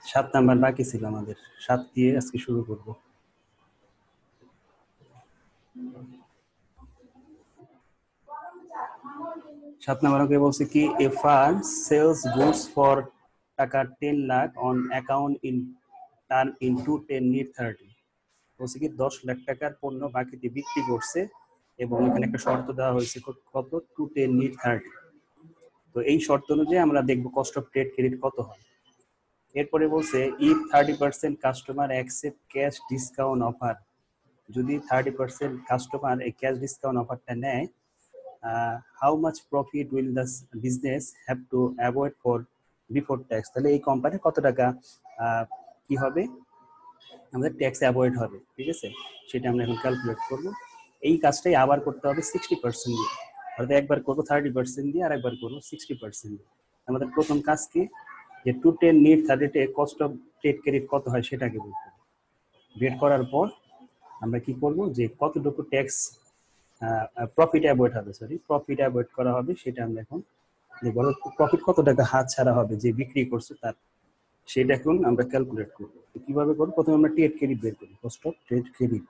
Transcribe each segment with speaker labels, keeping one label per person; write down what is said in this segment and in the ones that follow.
Speaker 1: 7 number বাকি ছিল আমাদের, 7 দিয়ে আজকে শুরু করব। 7 নাম্বারকে বলছে কি, a firm sells goods for taka 10 lakh on account in turn into 10 net 30। বলছে কি 10 লাখ টাকার পণ্য বাকিতে বিক্রি করছে এবং এখানে একটা শর্ত দেওয়া হয়েছে কত, টু 10 নিড 30। তো এই শর্ত অনুযায়ী আমরা দেখব কস্ট অফ ট্রেড ক্রেডিট কত হয়। এরপরে বলছে if 30% customer accept cash discount offer, যদি 30% কাস্টমার এই ক্যাশ ডিসকাউন্ট অফারটা নেয়, how much profit will the business have to avoid for before tax. তাহলে এই কোম্পানি কত টাকা কি হবে, আমাদের ট্যাক্স অ্যাভয়েড হবে, ঠিক আছে, সেটা আমরা এখন ক্যালকুলেট করব। এই কাজটাই আবার করতে হবে 60% দিয়ে, অর্থাৎ একবার করবো 30% দিয়ে আর একবার করবো 60% দিয়ে। আমাদের প্রথম কাজ কি, যে টু 10 নিড 30-তে কস্ট অফ ট্রেড ক্রেডিট কত হয় সেটাকে বের করব। বের করার পর আমরা কি করব, যে কতটুকু ট্যাক্স প্রফিট অ্যাভয়েড হবে, প্রফিট অ্যাভয়েড করা হবে সেটা আমরা এখন দেখব। প্রফিট কত টাকা হাত ছাড়া হবে যে বিক্রি করছে তার, সেটা এখন আমরা ক্যালকুলেট করব। কিভাবে করব, প্রথমে আমরা ট্রেড ক্রেডিট বের করি, কস্ট অফ ট্রেড ক্রেডিট।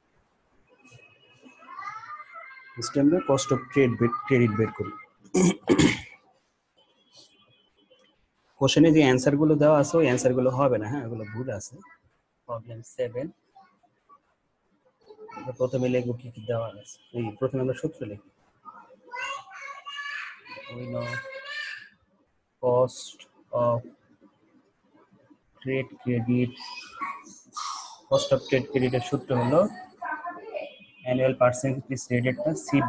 Speaker 1: আমরা কস্ট অফ ট্রেড ক্রেডিট বের করি। কোশ্চেনে যে অ্যান্সার গুলো দেওয়া আছে ওই অ্যান্সার গুলো হবে না, হ্যাঁ, ওগুলো ভুল আছে। প্রবলেম 7 প্রথমে লিখবো কি কি দেওয়া আছে। এই প্রথমে আমরা সূত্র লিখি, we know cost of trade credit, cost of trade credit এর সূত্র হলো annual percentage rated না CD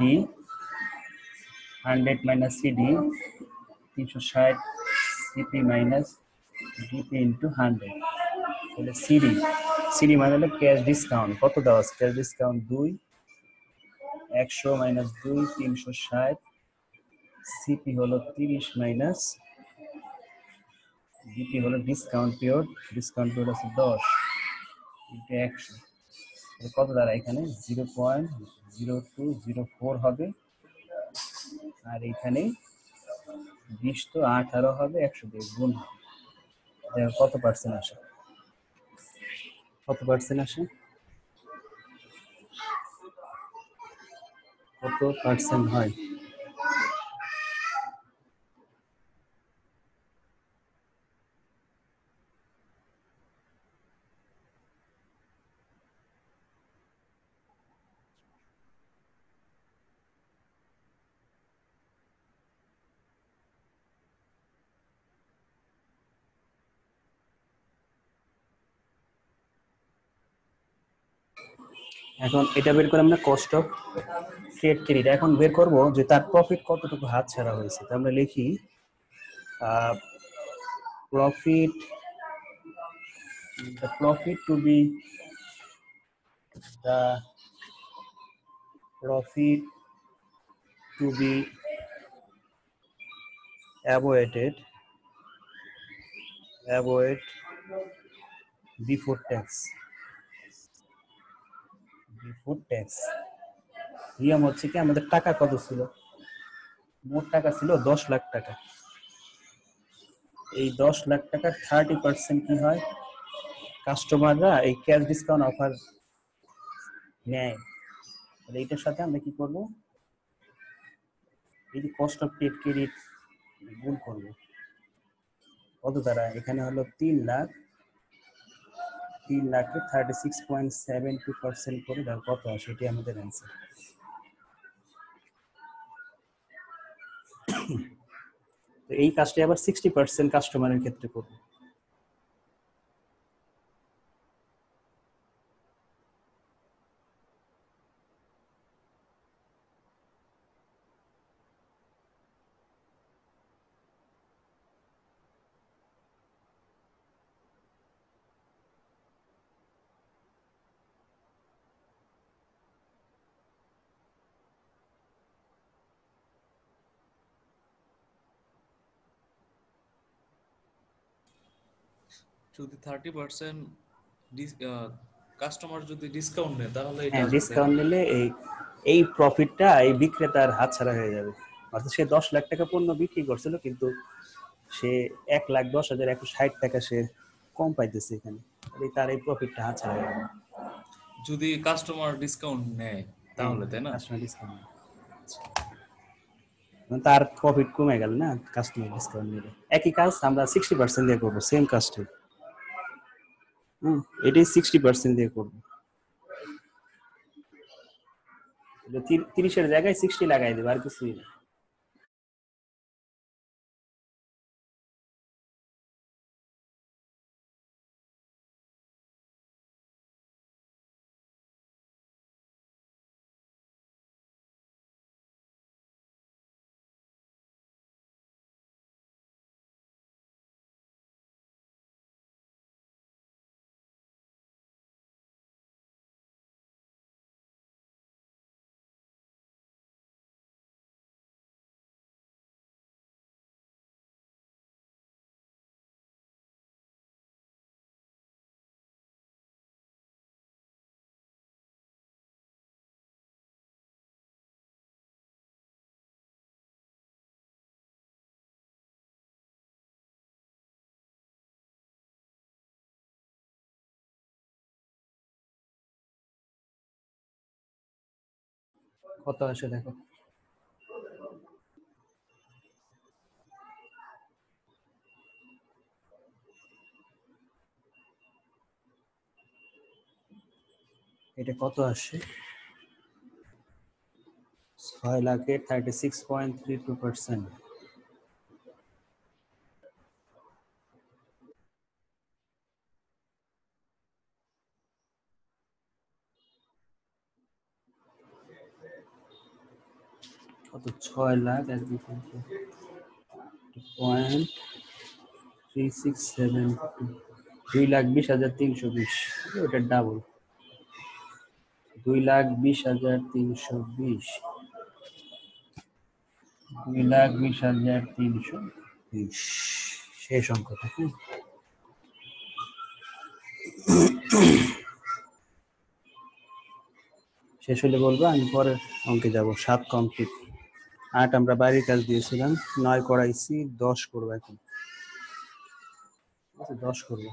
Speaker 1: 100 minus CD 360 CP minus DP into 100। তাহলে CD মানে হলো ক্যাশ ডিসকাউন্ট, কত দেওয়া আছে, ক্যাশ ডিসকাউন্ট 2, 100 minus 2 360, সিপি হলো 30 মাইনাস ডিপি হলো ডিসকাউন্ট পিরিয়ড আছে 10 ইনটু 100, কত দ্বারা এখানে 0.0204 হবে, আর এখানে 20 তো 18 হবে, 100 দিয়ে গুণ হবে। কত পার্সেন্ট আসে, কত পার্সেন্ট আসে, কত পার্সেন্ট হয়। এখন এটা বের করে আমরা কস্ট অফ ট্রেড ক্রেডিট এখন বের করব, যে তার প্রফিট কতটুকু হাত ছাড়া হয়েছে। তো আমরা লিখি profit, the profit to be avoided before tax নিয়ম হচ্ছে কি, আমাদের টাকা কত ছিল, মোট টাকা ছিল 10 লাখ টাকা। এই 10 লাখ টাকার 30% কি হয়, কাস্টমাররা এই ক্যাশ ডিসকাউন্ট অফার নেয়। তাহলে এইটার সাথে আমরা কি করব, এই যে কস্ট অফ ট্রেড ক্রেডিট গুণ করব কত দ্বারা, এখানে হলো 3 লাখে 36.72% করে দাও, কত আসে, এটি আমাদের অ্যান্সার। তো এই কাজটি আবার 60% কাস্টমারের ক্ষেত্রে করব।
Speaker 2: যদি 30% কাস্টমার যদি ডিসকাউন্ট নেয় তাহলে এটা
Speaker 1: হ্যাঁ, ডিসকাউন্ট নিলে এই প্রফিটটা এই বিক্রেতার হাতছাড়া হয়ে যাবে। অর্থাৎ সে 10 লাখ টাকা পণ্য বিক্রি করছিল, কিন্তু সে 1,10,160 টাকা সে কম পাইতেছে এখানে, তার এই প্রফিটটা হাতছাড়া গেল।
Speaker 2: যদি কাস্টমার ডিসকাউন্ট নেয়
Speaker 1: হ্যাঁ,
Speaker 2: তাহলে, তাই না?
Speaker 1: কাস্টমার ডিসকাউন্ট, তার প্রফিট কমে গেল না কাস্টমার ডিসকাউন্ট নিলে। একই কাজ আমরা 60% দিয়ে করবো, সেম কাজটাই। এটাই 60% দিয়ে করবো। 30-এর জায়গায় 60 লাগাই দেবো, আর কিছুই না। কত আসে দেখো। এটা কত আসে? 6 লাখের 36.32%। কত? 6 লাখ 1.3672, 2,20,320। ওটার ডাবল, 2,20,320, 2,20,320 শেষ অঙ্কটা। শেষ হলে বলবো, আমি পরের অঙ্কে যাব। 7 কমপ্লিট। 8 আমরা বাড়ির কাজ দিয়েছিলাম, 9 করাইছি, 10 করবো এখন। 10 করবো।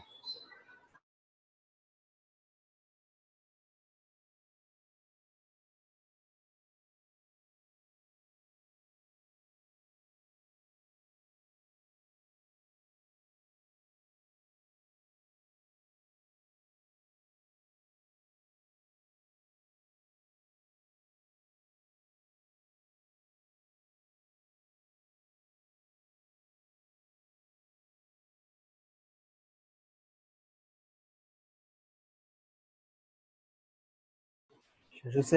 Speaker 1: শেষ হচ্ছে।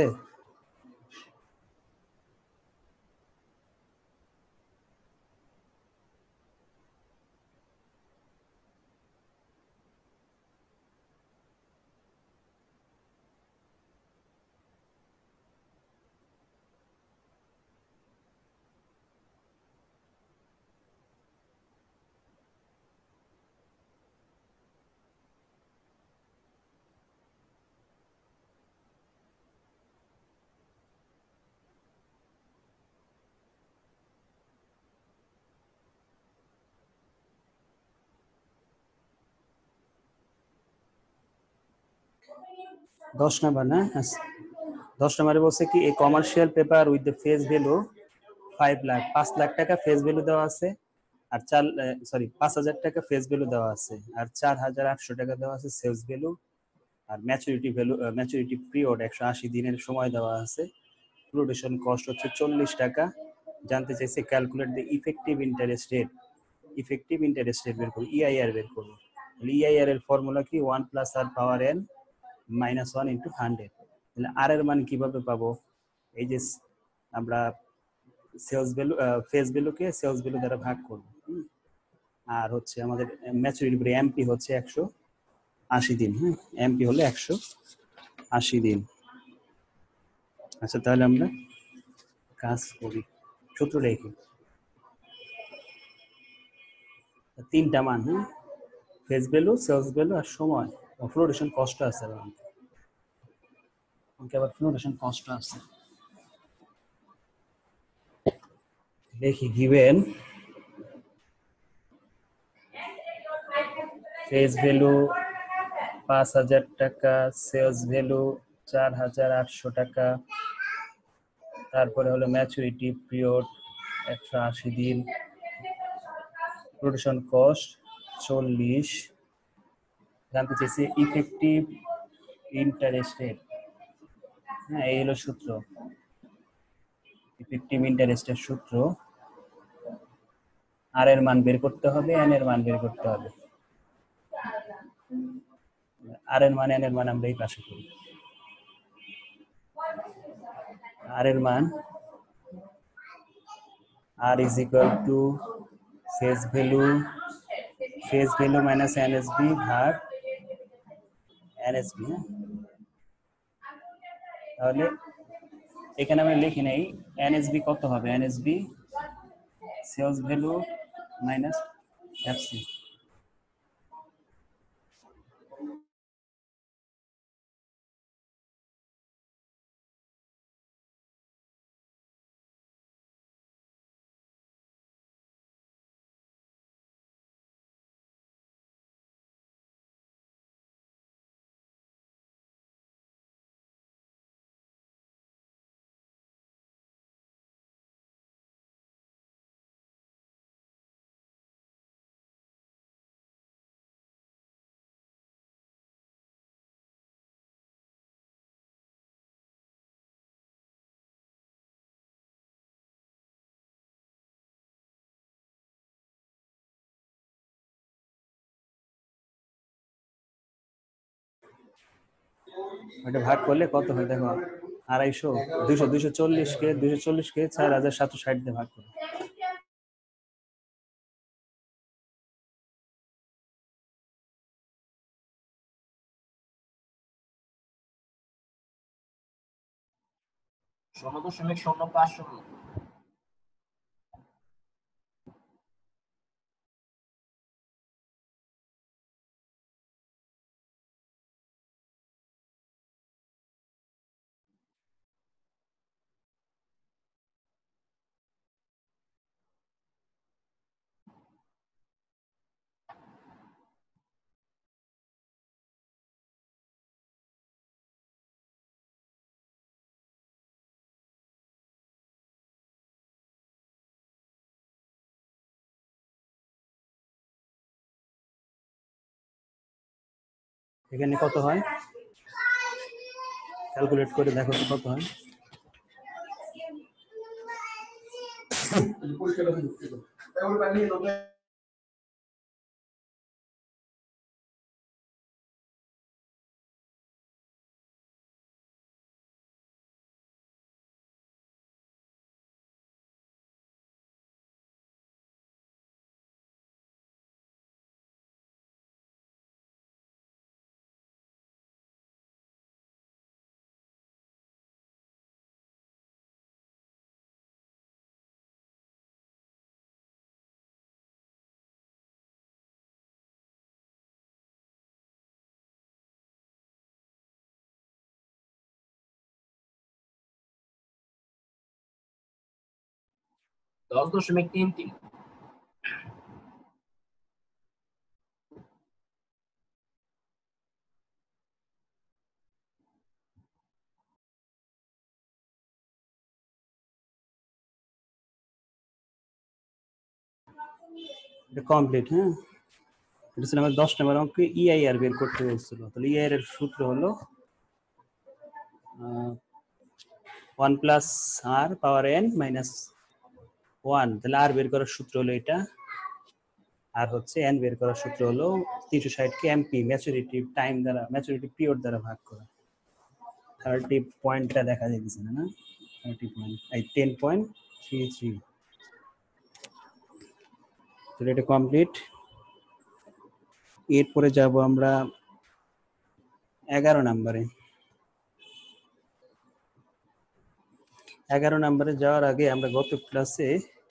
Speaker 1: দশ নাম্বার না? আচ্ছা, 10 নম্বরে বলছে কি, এই commercial paper with the face value 5 lakh, 5 lakh টাকা ফেস ভ্যালু দেওয়া আছে, আর 5,000 টাকা ফেস ভ্যালু দেওয়া আছে, আর 4,800 টাকা দেওয়া আছে সেলস ভ্যালু, আর ম্যাচুরিটি ভ্যালু, ম্যাচুরিটি পিরিয়ড 180 দিনের সময় দেওয়া আছে। ফ্লোটেশন কস্ট হচ্ছে 40 টাকা। জানতে চাইছে calculate the effective interest rate. Effective interest rate বের করবো, ইআইআর বের করবো। ইআইআর এর ফর্মুলা কি? 1 plus r power n minus 1 into 100। তাহলে আর এর মান কিভাবে পাবো? এই যে আমরা সেলস ভ্যালু, ফেস ভ্যালুকে সেলস ভ্যালু দ্বারা ভাগ করবো। আর হচ্ছে আমাদের ম্যাচুরিটি এমপি হচ্ছে 180 দিন। এমপি হলে 180 দিন। আচ্ছা, তাহলে আমরা কাজ করি, সূত্র রেখে 3টা মান। ফেস ভ্যালু, সেলস ভ্যালু আর সময়। ফ্লোটেশন কষ্ট আছে, আবার ফ্লোটেশন কষ্ট আছে। দেখি, গিভেন ফেস ভ্যালু 5,000 টাকা, সেলস ভ্যালু 4,800 টাকা, তারপরে হলো ম্যাচুরিটি পিরিয়ড 180 দিন, প্রোডাকশন কস্ট 40, জানতে চাইছি ইফেক্টিভ ইন্টারেস্ট রেট। হ্যাঁ, এই হলো সূত্র, ইফেক্টিভ ইন্টারেস্টের সূত্র। আর এর মান বের করতে হবে, এন এর মান বের করতে হবে। আর এর মান এন এর মান আমরা এই পাশে করি। আর এর মান r is equal to face value minus NSV ভাগ এনএসবি। তাহলে এখানে আমি লিখি নাই এনএসবি কত হবে, NSV sales value minus FC. ওটা ভাগ করলে কত হয় দেখো, 250, 240 কে 4,760 দিয়ে ভাগ করো।
Speaker 3: ষোলো দশমিক শূন্য 5
Speaker 1: এখানে কত হয় ক্যালকুলেট করে দেখো তো কত হয়।
Speaker 3: দশ দশমিক তিন তিন
Speaker 1: এটা কমপ্লিট। হ্যাঁ, এটা ছিল আমার 10 নম্বর অঙ্কে ইআইআর বের করতে বলছিল। তাহলে ইআইআর এর সূত্র হলো 1 plus r power n minus 1। তাহলে আর বের করার সূত্র হলো এটা, আর হচ্ছে এন বের করার সূত্র হলো 360 কে এমপি ম্যাচুরিটি টাইম দ্বারা, ম্যাচুরিটি পিরিয়ড দ্বারা ভাগ করা। 30 পয়েন্টটা দেখা যাচ্ছে না, 30 পয়েন্ট এই 10.33। তাহলে এটা কমপ্লিট। এরপরে যাব আমরা 11 নম্বরে। 11 নম্বরে যাওয়ার আগে আমরা গত ক্লাসে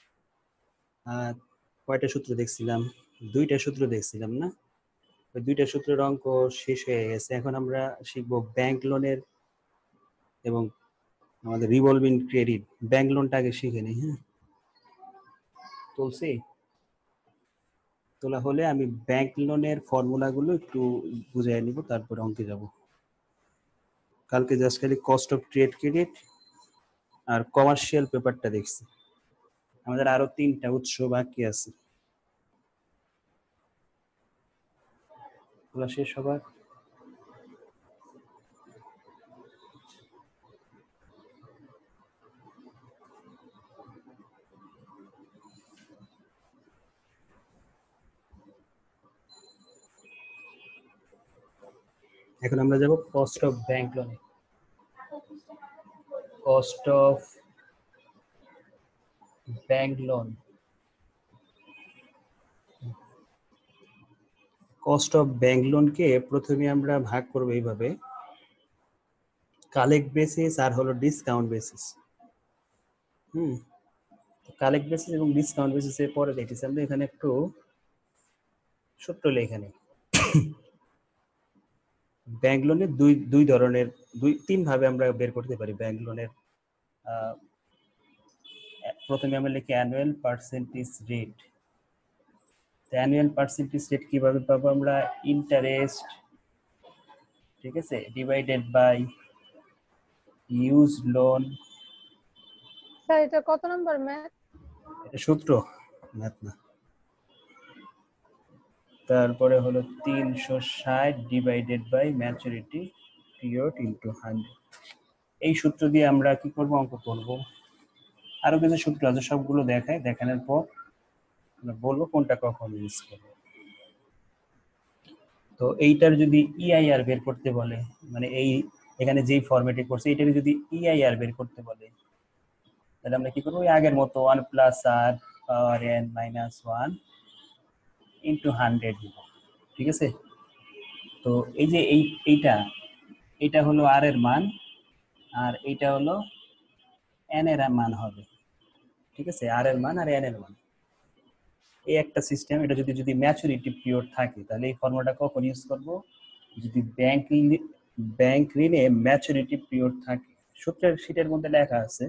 Speaker 1: কয়টা সূত্র দেখছিলাম, 2টা সূত্র দেখছিলাম না? ওই 2টা সূত্রের অঙ্ক শেষ হয়ে গেছে। এখন আমরা শিখবো ব্যাংক লোনের এবং আমাদের রিভলভিং ক্রেডিট। ব্যাংক লোনটা আগে শিখে নিই। হ্যাঁ, তুলছি। তোলা হলে আমি ব্যাংক লোনের ফর্মুলাগুলো একটু বুঝিয়ে নিব, তারপরে অঙ্কে যাব। কালকে জাস্ট খালি কস্ট অফ ট্রেড ক্রেডিট আর কমার্শিয়াল পেপারটা দেখছি। আমাদের আরো 3টা উৎস বাকি আছে, ওগুলো শেষ হবার। এখন আমরা যাব কস্ট অফ ব্যাংক লোনে। Cost of bank loan, cost of bank লোনকে প্রথমে আমরা ভাগ করব এইভাবে, কালেক্ট বেসিস আর হলো ডিসকাউন্ট বেসিস। কালেক্ট বেসিস এবং ডিসকাউন্ট বেসিসের পরে দেখতেছি আমরা এখানে একটু সূত্র লেখা নেই। ব্যাংক লোনের দুই ধরনের, তিন ভাবে আমরা বের করতে পারি ব্যাংক লোনের। প্রথমে আমরা লিখি annual percentage rate. Annual percentage rate কিভাবে পাবো আমরা? ইন্টারেস্ট, ঠিক আছে, divided by use loan.
Speaker 4: Sir এটা কত নাম্বার ম্যাথ?
Speaker 1: এটা সূত্র, ম্যাথ না। তারপরে হলো 360 divided by maturity period into 100। এই সূত্র দিয়ে আমরা কি করব? অঙ্ক করব। আরো কিছু সূত্র আছে, সবগুলো দেখানোর পর আমরা বলবো কোনটা কখন ইউজ করব। তো এইটার যদি ইআইআর বের করতে বলে, মানে এই এখানে যেই ফরম্যাটে করছে এটাকে যদি ইআইআর বের করতে বলে, তাহলে আমরা কি করবো? ওই আগের মতো 1 plus r power n minus 1 into 100 দিব, ঠিক আছে? তো এই যে এইটা হলো আর এর মান, আর এইটা হলো n এর মান হবে, ঠিক আছে? আর এর মান আর n এর মান, এই একটা সিস্টেম। এটা যদি ম্যাচুরিটি পিরিয়ড থাকে তাহলে এই ফর্মুলাটা কখন ইউজ করব? যদি ব্যাংক ঋণে ম্যাচুরিটি পিরিয়ড থাকে। সূত্রের শীটের মধ্যে লেখা আছে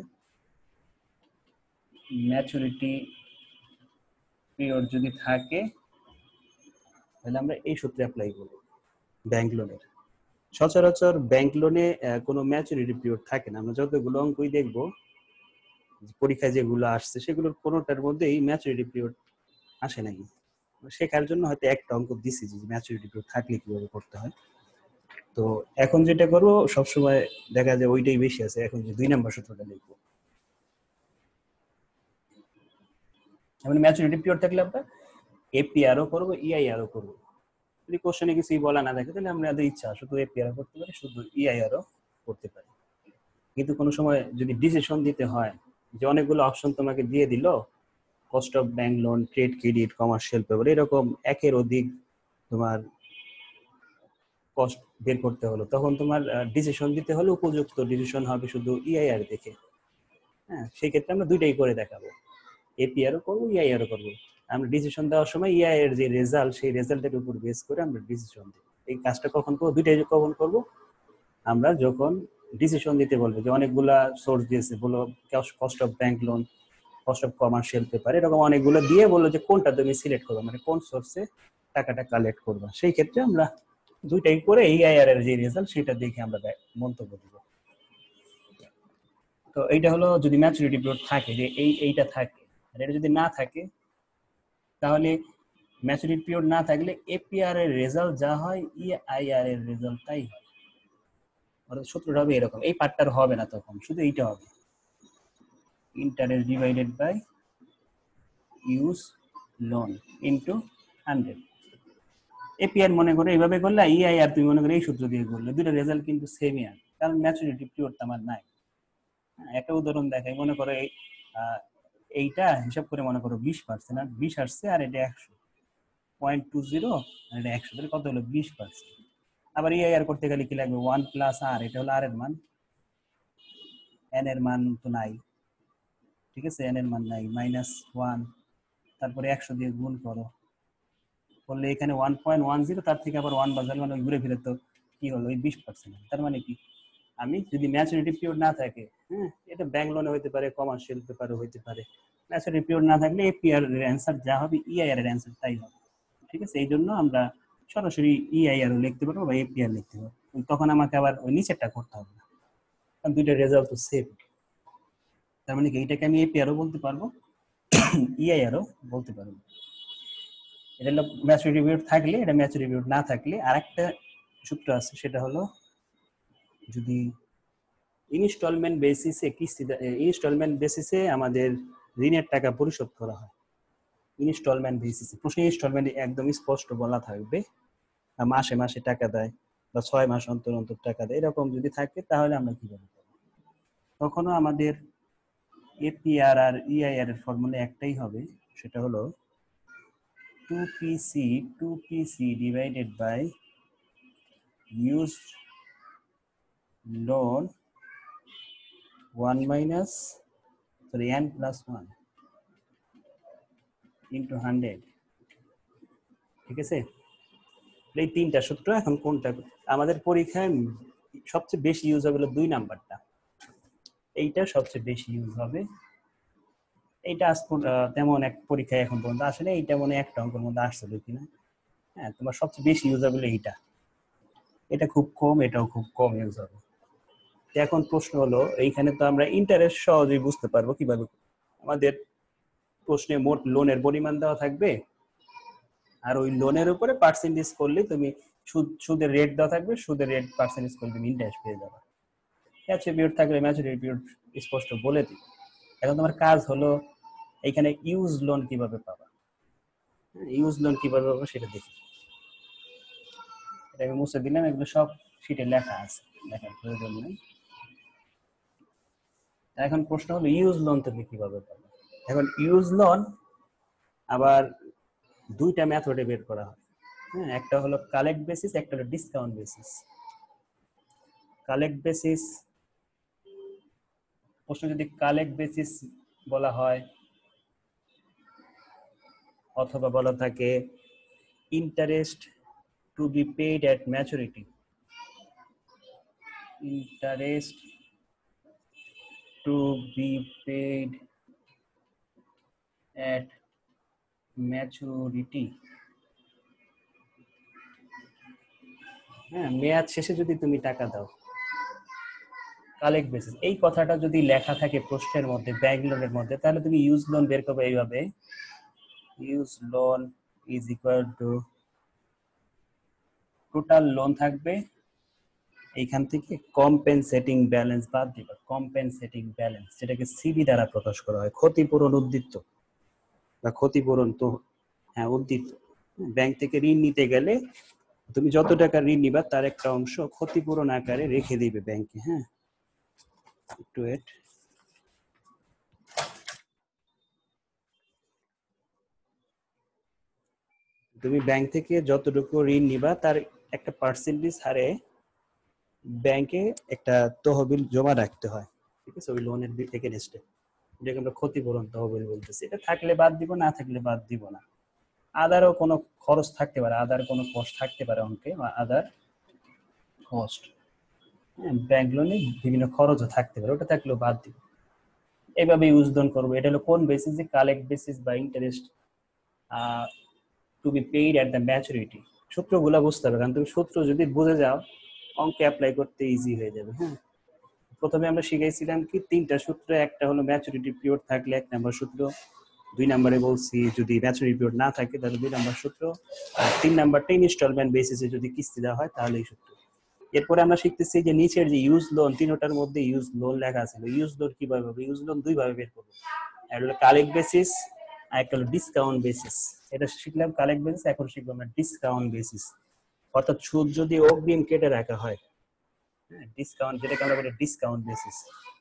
Speaker 1: ম্যাচুরিটি পিরিয়ড যদি থাকে তাহলে আমরা এই সূত্রে অ্যাপ্লাই করব ব্যাংক লোনের। সচরাচর ব্যাংক লোনে কোনো ম্যাচুরিটি পিরিয়ড থাকে না। আমরা যতগুলো অঙ্কই দেখবো পরীক্ষায় যেগুলো আসছে সেগুলোর কোনোটার মধ্যেই ম্যাচুরিটি পিরিয়ড আসে নাকি। শেখার জন্য হয়তো একটা অঙ্ক দিছি যে ম্যাচুরিটি পিরিয়ড থাকলে কিভাবে করতে হয়। তো এখন যেটা করবো, সবসময় দেখা যায় ওইটাই বেশি আছে। এখন যে 2 নম্বর সূত্রটা লিখবো, মানে ম্যাচুরিটি পিরিয়ড থাকলে আমরা এপিআরও করবো, ইআইআরও করবো। যদি কোশ্চেনে কিছুই বলা না থাকে তাহলে আমরা ইচ্ছা শুধু এপিআরও করতে পারি, শুধু ইআইআরও করতে পারি। কিন্তু কোনো সময় যদি ডিসিশন দিতে হয়, যে অনেকগুলো অপশন তোমাকে দিয়ে দিল, cost of bank loan, trade credit, commercial paper, এরকম একের অধিক তোমার কস্ট বের করতে হলো, তখন তোমার ডিসিশন দিতে হলে উপযুক্ত ডিসিশন হবে শুধু ইআইআর দেখে। হ্যাঁ, সেই ক্ষেত্রে আমরা দুইটাই করে দেখাবো, এপিআরও করবো, ইআইআরও করবো। আমরা ডিসিশন দেওয়ার সময় ইআইআর যে রেজাল্ট, সেই রেজাল্টের উপর বেস করে আমরা ডিসিশন দিই। এই কাজটা কখন করবো? দুইটাই কখন করবো? আমরা যখন ডিসিশন দিতে বলবো, যে অনেকগুলা সোর্স দিয়েছে, বলো cost of bank loan, cost of commercial paper, এরকম অনেকগুলো দিয়ে বললো যে কোনটা তুমি সিলেক্ট করবে, মানে কোন সোর্সে টাকাটা কালেক্ট করবা। সেই ক্ষেত্রে আমরা দুইটাই করে ইআইআর এর যে রেজাল্ট সেটা দেখে আমরা মন্তব্য দিব। তো এইটা হলো যদি ম্যাচুরিটি পিরিয়ড থাকে, যে এইটা থাকে। আর এটা যদি না থাকে তাহলে ম্যাচুরিটি পিরিয়ড না থাকলে এপিআর এর রেজাল্ট যা হয় ইআইআর এর রেজাল্ট তাই হয়। অর্থাৎ সূত্রটা হবে এরকম, এই পার্টটার হবে না, তখন শুধু এইটা হবে, interest divided by use loan into 100। APR মনে করে এইভাবে করলে, ইআইআর তুমি মনে করে এই সূত্র দিয়ে করলে, দুটো রেজাল্ট কিন্তু সেমই আসে, কারণ ম্যাচুরিটি পিরিয়ড আমার নাই। একটা উদাহরণ দেখাই, মনে করো এইটা হিসাব করে মনে করো 20%, আর 20 আসছে, আর এটা 100, 0.20 আর এটা 100, তাহলে কত হলো? 20%। আবার ইআইআর করতে গেলে কি লাগবে? 1 প্লাস আর, এটা হলো আর এর মান, এন এর মান তো নাই, ঠিক আছে? এন এর মান নাই, মাইনাস 1, তারপরে 100 দিয়ে গুণ করো, করলে এখানে 1.10, তার থেকে আবার 1 বাজার, মানে ঘুরে ফিরে তো কি হলো? ওই 20%। তার মানে কি, আমি যদি ম্যাচুরিটি পিরিয়ড না থাকে, হ্যাঁ, এটা ব্যাংক লোনে হইতে পারে, কমার্শিয়াল পেপারও হইতে পারে, ম্যাচুরিটি পিরিয়ড না থাকলে এপিআর এর অ্যান্সার যা হবে ইআইআর এর অ্যান্সার তাই হবে। ঠিক আছে, এই জন্য আমরা সরাসরি ইআইআরও লিখতে পারবো বা এপিআর লিখতে পারবো, তখন আমাকে আবার ওই নিচেরটা করতে হবে না, কারণ দুইটা রেজাল্ট তো সেম। তার মানে কি এটাকে আমি এপিআরও বলতে পারবো, ইআইআরও বলতে পারবো। এটা হলো ম্যাচুরিটি পিরিয়ড থাকলে, এটা ম্যাচুরিটি পিরিয়ড না থাকলে আরেকটা সূত্র আছে, সেটা হলো যদি ইনস্টলমেন্ট বেসিসে ইনস্টলমেন্ট বেসিসে আমাদের ঋণের টাকা পরিশোধ করা হয়, ইনস্টলমেন্ট বেসিসে, প্রশ্নে ইনস্টলমেন্ট একদম স্পষ্ট বলা থাকবে, মাসে মাসে টাকা দেয় বা 6 মাস অন্তর অন্তর টাকা দেয়, এরকম যদি থাকে তাহলে আমরা কি করব? তখনও আমাদের এপিআর আর ইআইআর এর ফর্মুলা একটাই হবে, সেটা হলো 2PC divided by used loan 1 minus n plus 1 into 100। ঠিক আছে, এই তিনটা সূত্র। এখন কোনটা আমাদের পরীক্ষায় সবচেয়ে বেশি ইউজ হবে? 2 নাম্বারটা, এইটা সবচেয়ে বেশি ইউজ হবে। এইটা তেমন এক পরীক্ষায় এখন পর্যন্ত আসলে, এইটা মনে একটা অঙ্কের মধ্যে আসছিল কিনা। হ্যাঁ, তোমার সবচেয়ে বেশি ইউজ হবে এইটা, এটা খুব কম, এটাও খুব কম ইউজ হবে। এখন প্রশ্ন হলো, এইখানে তো আমরা ইন্টারেস্ট সহজেই বুঝতে পারবো কিভাবে। আমাদের প্রশ্নে মোট লোনের পরিমাণ দেওয়া থাকবে, আর ওই লোনের উপরে পার্সেন্টেজ করলে তুমি সুদের রেট দেওয়া থাকবে, সুদের রেট পার্সেন্টেজ করলে তুমি ইন্টারেস্ট পেয়ে যাবে। ম্যাচুরিটি পিরিয়ড থাকলে ম্যাচুরিটি পিরিয়ড স্পষ্ট বলে দিই। এখন তোমার কাজ হলো এইখানে ইউজ লোন কিভাবে পাবা, ইউজ লোন কিভাবে পাবো সেটা দেখি। এটা আমি মুছে দিলাম, এগুলো সব শিটে লেখা আছে, লেখার প্রয়োজন নেই। এখন প্রশ্ন হলো ইউজ লোন তুমি কিভাবে পাবে। এখন ইউজ লোন আবার দুইটা মেথডে বের করা হয়। হ্যাঁ, একটা হলো কালেক্ট বেসিস, একটা হলো ডিসকাউন্ট বেসিস। কালেক্ট বেসিস, প্রশ্ন যদি কালেক্ট বেসিস বলা হয়, অথবা বলা থাকে interest to be paid at maturity, interest to be paid at maturity. হ্যাঁ, মেয়াদ শেষে যদি তুমি টাকা দাও, কালেক্ট বেসিস। এই কথাটা যদি লেখা থাকে প্রশ্নের মধ্যে, ব্যাংক লোনের মধ্যে, তাহলে তুমি ইউজ লোন বের করবে এইভাবে, use loan is equal to total loan থাকবে, এইখান থেকে কম্পেনসেটিং ব্যালেন্স বাদ দিবা, কম্পেনসেটিং ব্যালেন্স, যেটাকে সিবি দ্বারা প্রকাশ করা হয়, ক্ষতিপূরণ উদ্দীপ্ত বা ক্ষতিপূরণ তো, হ্যাঁ উদ্দীপ্ত। ব্যাংক থেকে ঋণ নিতে গেলে তুমি যত টাকা ঋণ নিবা তার একটা অংশ ক্ষতিপূরণ আকারে রেখে দিবে ব্যাংকে। হ্যাঁ, একটু ওয়েট। তুমি ব্যাংক থেকে যতটুকু ঋণ নিবা তার একটা পার্সেন্টেজ হারে ব্যাংকে একটা তহবিল জমা রাখতে হয়। ঠিক আছে, ওই লোনের এগেইনস্টে, যেটাকে আমরা ক্ষতিপূরণ তহবিল বলতেছি। এটা থাকলে বাদ দিব, না থাকলে বাদ দিব না। আদারও কোনো খরচ থাকতে পারে, আদার কোনো কস্ট থাকতে পারে অঙ্কে, বা আদার কস্ট। ব্যাংক লোনে বিভিন্ন খরচও থাকতে পারে, ওটা থাকলেও বাদ দিব। এইভাবে ইউজ লোন করবো। এটা হলো কোন বেসিসে? কালেক্ট বেসিস বা interest to be paid at the maturity. সূত্রগুলো বুঝতে হবে, কারণ তুমি সূত্র যদি বুঝে যাও অঙ্কে অ্যাপ্লাই করতে ইজি হয়ে যাবে। হ্যাঁ, প্রথমে আমরা শিখাইছিলাম কি 3টা সূত্র। একটা হলো ম্যাচুরিটি পিরিয়ড থাকলে 1 নম্বর সূত্র, 2 নম্বরে বলছি যদি ম্যাচুরিটি পিরিয়ড না থাকে তাহলে 2 নম্বর সূত্র, আর 3 নাম্বারটা ইনস্টলমেন্ট বেসিসে যদি কিস্তি দেওয়া হয় তাহলে এই সূত্র। এরপরে আমরা শিখতেছি যে নিচের যে ইউজ লোন, 3টার মধ্যে ইউজ লোন লেখা আছে, ইউজ লোন কিভাবে হবে? ইউজ লোন 2 ভাবে বের করব, একটা হলো কালেক্ট বেসিস আর একটা হলো ডিসকাউন্ট বেসিস। এটা শিখলাম কালেক্ট বেসিস, এখন শিখবো আমরা ডিসকাউন্ট বেসিস। অর্থাৎ সুদ যদি অগ্রিম কেটে রাখা হয়, হ্যাঁ, ডিসকাউন্ট, যেটাকে আমরা বলি ডিসকাউন্ট বেসিস।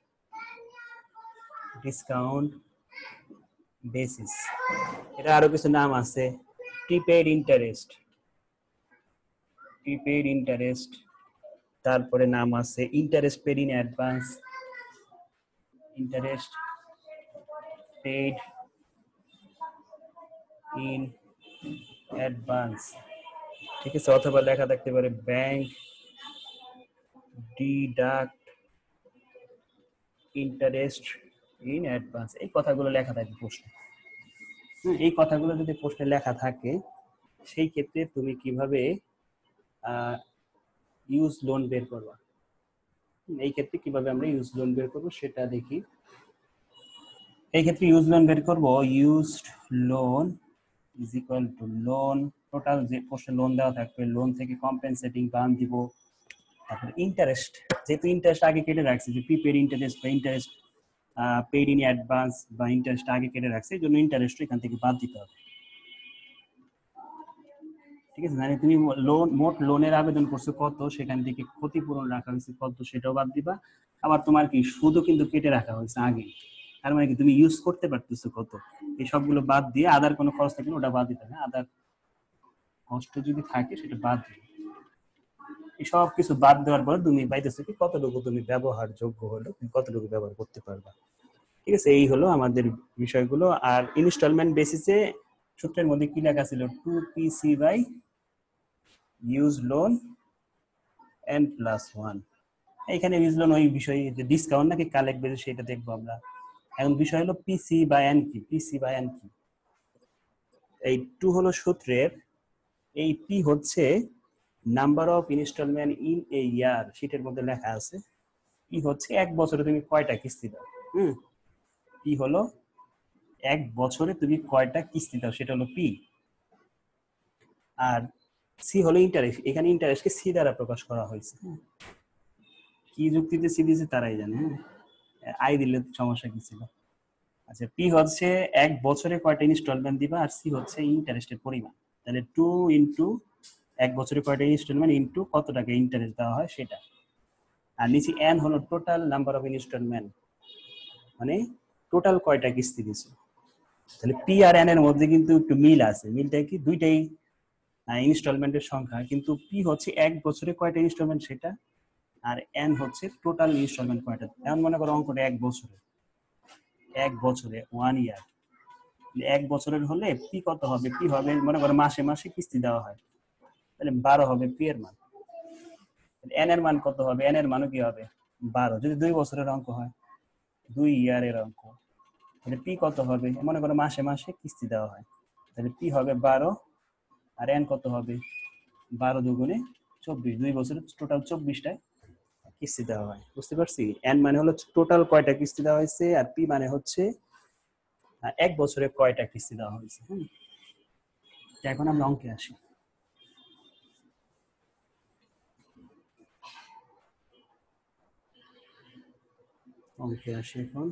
Speaker 1: ডিসকাউন্ট বেসিস, এটা আরো কিছু নাম আছে, প্রিপেইড ইন্টারেস্ট, প্রিপেইড ইন্টারেস্ট, তারপরে নাম আছে interest paid in advance, interest paid in advance. ঠিক আছে, অথবা লেখা থাকতে পারে bank deduct interest in advance. এই কথাগুলো লেখা থাকে প্রশ্নে। এই কথাগুলো যদি প্রশ্নে লেখা থাকে সেই ক্ষেত্রে তুমি কিভাবে ইউজ লোন বের করবা, এই ক্ষেত্রে কিভাবে আমরা ইউজ লোন বের করব সেটা দেখি। এই ক্ষেত্রে ইউজ লোন বের করব, used loan is equal to loan, total যে পোস্টে লোন দেওয়া থাকবে লোন থেকে কম্পেনসেটিং বার্ন দিব, তারপর ইন্টারেস্ট, যেহেতু ইন্টারেস্ট আগে কেটে রাখছে যে প্রিপেড ইন্টারেস্ট বা ইন্টারেস্ট পেইড ইন অ্যাডভান্স বা ইন্টারেস্ট আগে কেটে রাখছে, এই জন্য ইন্টারেস্ট এখান থেকে বাদ দিতে হবে। ঠিক আছে, মানে তুমি লোন মোট লোনের আবেদন করছো কত, সেখান থেকে ক্ষতিপূরণ রাখা হয়েছে কত সেটাও বাদ দিবা। আবার তোমার কি সুদও কিন্তু কেটে রাখা হয়েছে আগে, তার মানে কি তুমি ইউজ করতে পারতেছো কত, এই সবগুলো বাদ দিয়ে আদার কোনো খরচ থাকলে ওটা বাদ দিতে হবে, আদার কষ্ট যদি থাকে সেটা বাদ দিবে। এই সব কিছু বাদ দেওয়ার পর তুমি পাইতেছো কি কতটুকু তুমি ব্যবহারযোগ্য হলো, তুমি কতটুকু ব্যবহার করতে পারবা। ঠিক আছে, এই হলো আমাদের বিষয়গুলো। আর ইনস্টলমেন্ট বেসিসে সূত্রের মধ্যে কি লেখা ছিল, 2PC by use loan n plus 1। এখানে ইউজ লোন ওই বিষয়ে যে ডিসকাউন্ট নাকি কালেক্ট বেসিস সেটা দেখবো আমরা। এখন বিষয় হলো পিসি বাই এন কি, পিসি বাই এন কি। এই 2 হলো সূত্রের, এই পি হচ্ছে number of instalment in a year, শীটের মধ্যে লেখা আছে। পি হচ্ছে এক বছরে তুমি কয়টা কিস্তি দাও, পি হলো এক বছরে তুমি কয়টা কিস্তি দাও, সেটা হলো পি। আর সি হলো ইন্টারেস্ট, এখানে ইন্টারেস্টকে সি দ্বারা প্রকাশ করা হয়েছে। কি যুক্তিতে সি দিয়েছে তারাই জানে, আই দিলে সমস্যা কি ছিল। আচ্ছা, পি হচ্ছে এক বছরে কয়টা ইনস্টলমেন্ট দিবা, আর সি হচ্ছে ইন্টারেস্টের পরিমাণ। তাহলে 2 ইন্টু এক বছরে কয়টা ইনস্টলমেন্ট ইন্টু কত টাকা ইন্টারেস্ট দেওয়া হয় সেটা। আর নিচে এন হলো টোটাল নাম্বার অফ ইনস্টলমেন্ট, মানে টোটাল কয়টা কিস্তি দিছো। তাহলে পি আর এন এর মধ্যে কিন্তু একটু মিল আছে, মিলটা কি দুইটাই ইনস্টলমেন্টের সংখ্যা, কিন্তু পি হচ্ছে এক বছরে কয়টা ইনস্টলমেন্ট সেটা, আর এন হচ্ছে টোটাল ইনস্টলমেন্ট কয়টা। এমন মনে করো অঙ্কটা এক বছরে, এক বছরে 1 ইয়ার, এক বছরের হলে পি কত হবে, পি হবে মনে করো মাসে মাসে কিস্তি দেওয়া হয়, তাহলে 12 হবে পি এর মান। এন এর মান কত হবে, এন এর মানও কি হবে 12, যদি 2 বছরের অঙ্ক হয়, 2 ইয়ারের অঙ্ক, তাহলে পি কত হবে, মনে করো মাসে মাসে কিস্তি দেওয়া হয়, তাহলে পি হবে 12, আর এন কত হবে 12 দুগুণে 24, 2 বছরে টোটাল 24টায় কিস্তি দেওয়া হয়। বুঝতে পারছি, এন মানে হলো টোটাল কয়টা কিস্তি দেওয়া হয়েছে, আর পি মানে হচ্ছে এক বছরে কয়টা কিস্তি দেওয়া হয়েছে। এখন আমরা অঙ্কে আসি। অঙ্কে আসি এখন।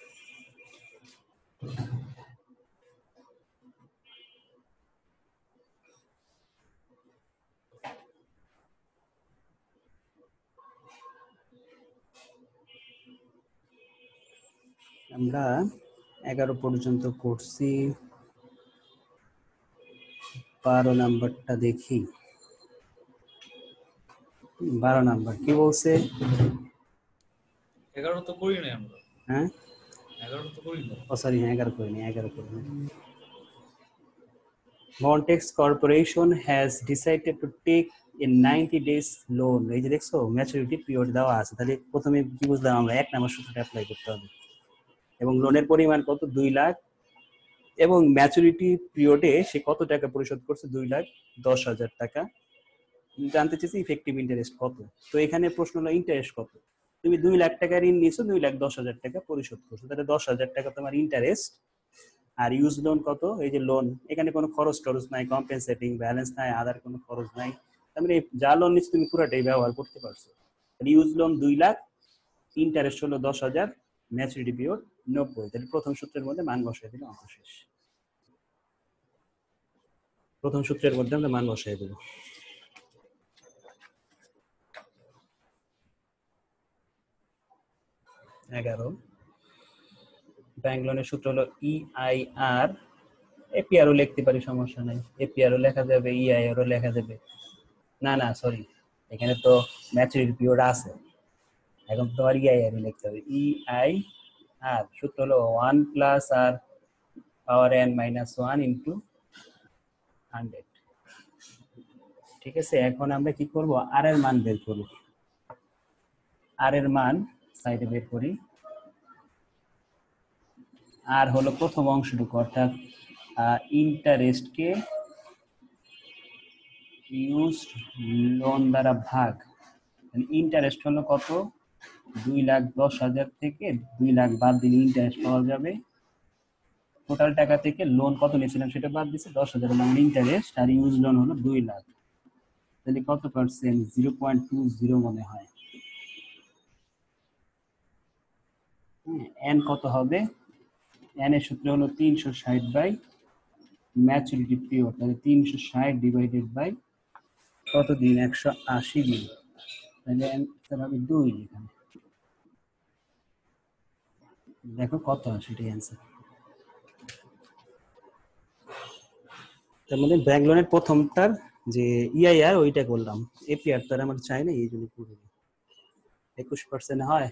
Speaker 1: আমরা 11 পর্যন্ত করছি, 12 নাম্বারটা দেখি। 12 নাম্বার কি বলছে,
Speaker 2: 11 তো করি নাই আমরা,
Speaker 1: হ্যাঁ
Speaker 2: 11 তো করি না।
Speaker 1: ও সরি, 11 করিনি, 11 করিনি। Bontex Corporation has decided to take a 90 days loan। এই যে দেখছো ম্যাচুরিটি পিরিয়ড দেওয়া আছে, তাহলে প্রথমে কি বুঝলাম আমরা, 1 নম্বর সূত্রটা অ্যাপ্লাই করতে হবে। এবং লোনের পরিমাণ কত, 2 লাখ, এবং ম্যাচুরিটি পিরিয়ডে সে কত টাকা পরিশোধ করছে, 2,10,000 টাকা। জানতে চেয়েছি ইফেক্টিভ ইন্টারেস্ট কত। তো এখানে প্রশ্ন হলো ইন্টারেস্ট কত, তুমি 2 লাখ টাকা ঋণ নিয়েছো, 2,10,000 টাকা পরিশোধ করছো, তাহলে 10,000 টাকা তোমার ইন্টারেস্ট। আর ইউজ লোন কত, এই যে লোন, এখানে কোনো খরচ টরচ নাই, কম্পেনসেটিং ব্যালেন্স নাই, আদার কোনো খরচ নাই, তার মানে যা লোন নিচ্ছ তুমি পুরোটাই ব্যবহার করতে পারছো। ইউজ লোন 2 লাখ, ইন্টারেস্ট হলো 10,000, ম্যাচুরিটি পিরিয়ড 90। তাহলে প্রথম সূত্রের মধ্যে মান বসাই দিলে অঙ্ক শেষ। প্রথম সূত্রের মধ্যে আমরা মান বসাই দেবো। ব্যাংক লোনের সূত্র হলো EIR, এপিআরও লিখতে পারি, সমস্যা নাই, এপিআরও লেখা যাবে, EIR ও লেখা যাবে। না না সরি, এখানে তো ম্যাচুরিটি পিরিয়ড আছে, এখন তোমার EIR লিখতে হবে। EIR সূত্র হলো 1 plus r power n minus 1 into 100। ঠিক আছে, এখন আমরা কি করব, আর এর মান বের করব। আর এর মান সাইডে বের করি। আর হলো প্রথম অংশটুকু, অর্থাৎ ইন্টারেস্টকে ইউজড লোন দ্বারা ভাগ, ইন্টারেস্ট হলো কত? 2,10,000 থেকে 2 লাখ বাদ দিলে ইন্টারেস্ট পাওয়া যাবে। টোটাল টাকা থেকে লোন কত নিয়েছিলাম সেটা বাদ দিচ্ছে, 10,000 মানে ইন্টারেস্ট, আর ইউজ লোন হলো 2 লাখ। তাহলে কত পার্সেন্ট? 0.20 মনে হয়। এন কত হবে? এন এর সূত্র হলো 360 বাই ম্যাচুরিটি পিরিয়ড, তাহলে 360 ডিভাইডেড বাই কত দিন? 180 দিন। তাহলে অ্যান্সার হবে 2 এখানে। দেখো কত আসে, এটাই অ্যান্সার। তার মানে ব্যাংক লোনের প্রথমটার যে ইআইআর ওইটা করলাম, এপিআর তার আমার চাই না, এই জন্য করে 21% হয়।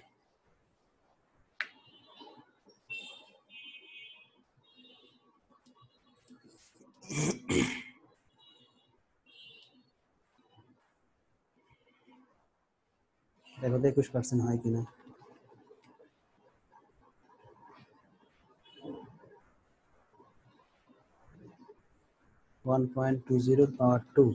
Speaker 1: দেখো তো 21% হয় কিনা। (1.20 power 2)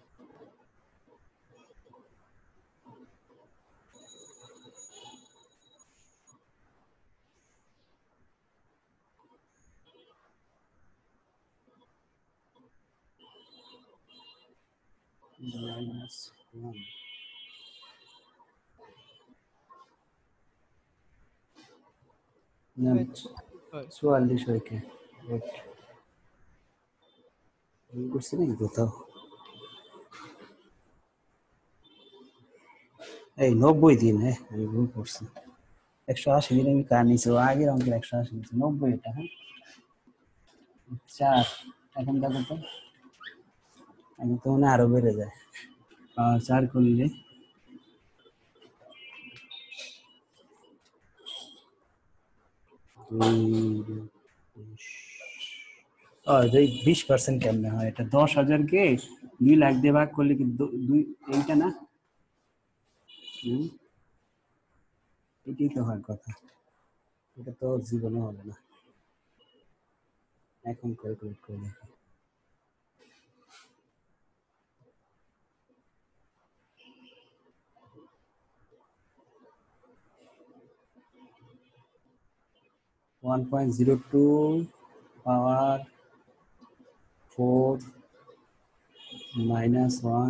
Speaker 1: -1 না, 44 হয় কে? Wait, ভুল করছি নাকি কোথাও? এই 90 দিন, হ্যাঁ আমি ভুল করছি। 180 দিন আমি কার নিছি, ও আগের অঙ্কের 180 নিছি, 90 এটা। হ্যাঁ 4, এখন দেখো তো, এখন তো মনে হয় আরো বেড়ে যায়। 4 করলে এই 20% কেমনে হয়? এটা 10,000-কে 2 লাখ দিয়ে ভাগ করলে কি 2 এইটা না? এটাই তো হয় কথা, এটা তো জীবনে হবে না। এখন ক্যালকুলেট করে দেখি। (1.02 power 4 minus 1)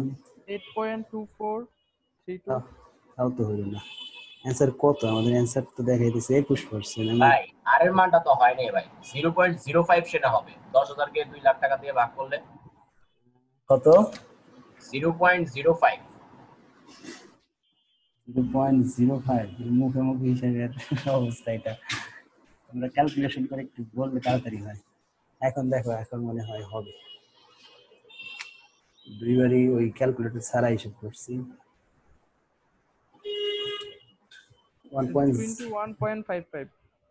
Speaker 5: 8.2432
Speaker 1: তাও তো হইল না। অ্যান্সার কত? আমাদের অ্যান্সার তো দেখাই দিচ্ছে 21%।
Speaker 3: ভাই আর এর মানটা তো হয় নাই ভাই, 0.05 সেটা হবে। 10,000-কে 2 লাখ টাকা দিয়ে ভাগ করলে
Speaker 1: কত?
Speaker 3: 0.05।
Speaker 1: 0.05 মুখে মুখে হিসাবের অবস্থা এটা। আমরা ক্যালকুলেশন করে একটু বললে তাড়াতাড়ি হয়। এখন দেখো, এখন মনে হয় হবে। দুইবারই ওই ক্যালকুলেটর ছাড়া হিসাব করছি।
Speaker 5: 1.55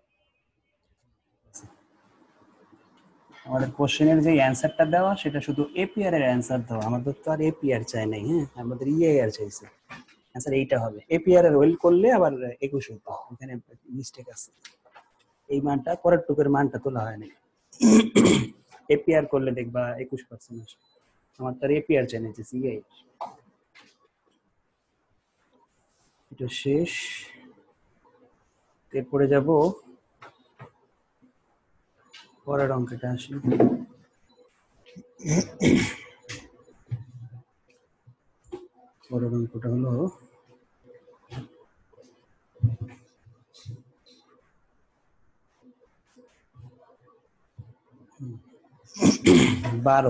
Speaker 1: আমাদের কোশ্চেনের যে অ্যান্সারটা দেওয়া সেটা শুধু এপিআর এর অ্যান্সার দেওয়া, আমাদের তো আর এপিআর চাই নাই। হ্যাঁ আমাদের ইআইআর চাইছে। অ্যান্সার এইটা হবে। এপিআর এর ওয়েল করলে আবার 21 হতো, এখানে মিস্টেক আছে। এই মানটা পরের টুকের মানটা তোলা হয় না, এপিআর করলে দেখবা 21% আসে। আমার তার এপিআর চাই নিতেছি ইআই। এটা শেষ, এরপরে যাব পরের অঙ্কটা। আসি পরের অঙ্কটা হলো বারো।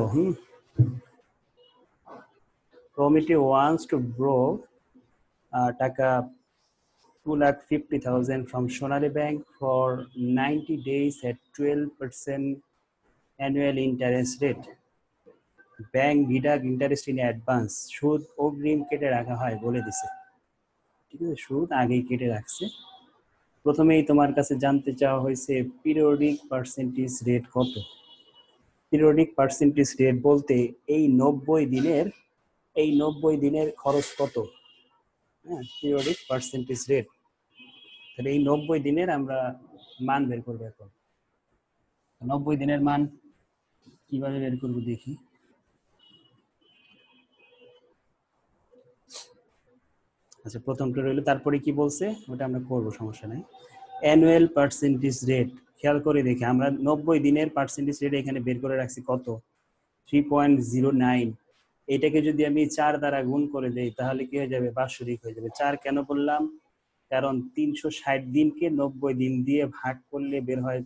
Speaker 1: Committee wants to borrow টাকা 2,50,000 from Sonali Bank for 90 days at 12% annual interest rate. Bank deduct interest in advance, সুদ অগ্রিম কেটে রাখা হয় বলে দিছে। ঠিক আছে, সুদ আগেই কেটে রাখছে। প্রথমেই তোমার কাছে জানতে চাওয়া হয়েছে পিরিয়ডিক পার্সেন্টেজ রেট কত। পিরিয়ডিক পার্সেন্টেজ রেট বলতে এই 90 দিনের খরচ কত। হ্যাঁ পিরিয়ডিক পার্সেন্টেজ রেট। তাহলে এই 90 দিনের আমরা মান বের করবো। এখন 90 দিনের মান কিভাবে বের করবো দেখি। আচ্ছা প্রথমটা রইলো, তারপরে কি বলছে ওটা আমরা করবো, সমস্যা নাই। অ্যানুয়াল পার্সেন্টেজ রেট, খেয়াল করে দেখি আমরা 90 দিনের পার্সেন্টেজ রেট এখানে বের করে রাখছি কত, 3.09। এটাকে যদি আমি 4 দ্বারা গুণ করে দেই তাহলে কি হয়ে যাবে, বাৎসরিক হয়ে যাবে। 4 কেন বললাম, কারণ 360 দিনকে 90 দিন দিয়ে ভাগ করলে বের হয়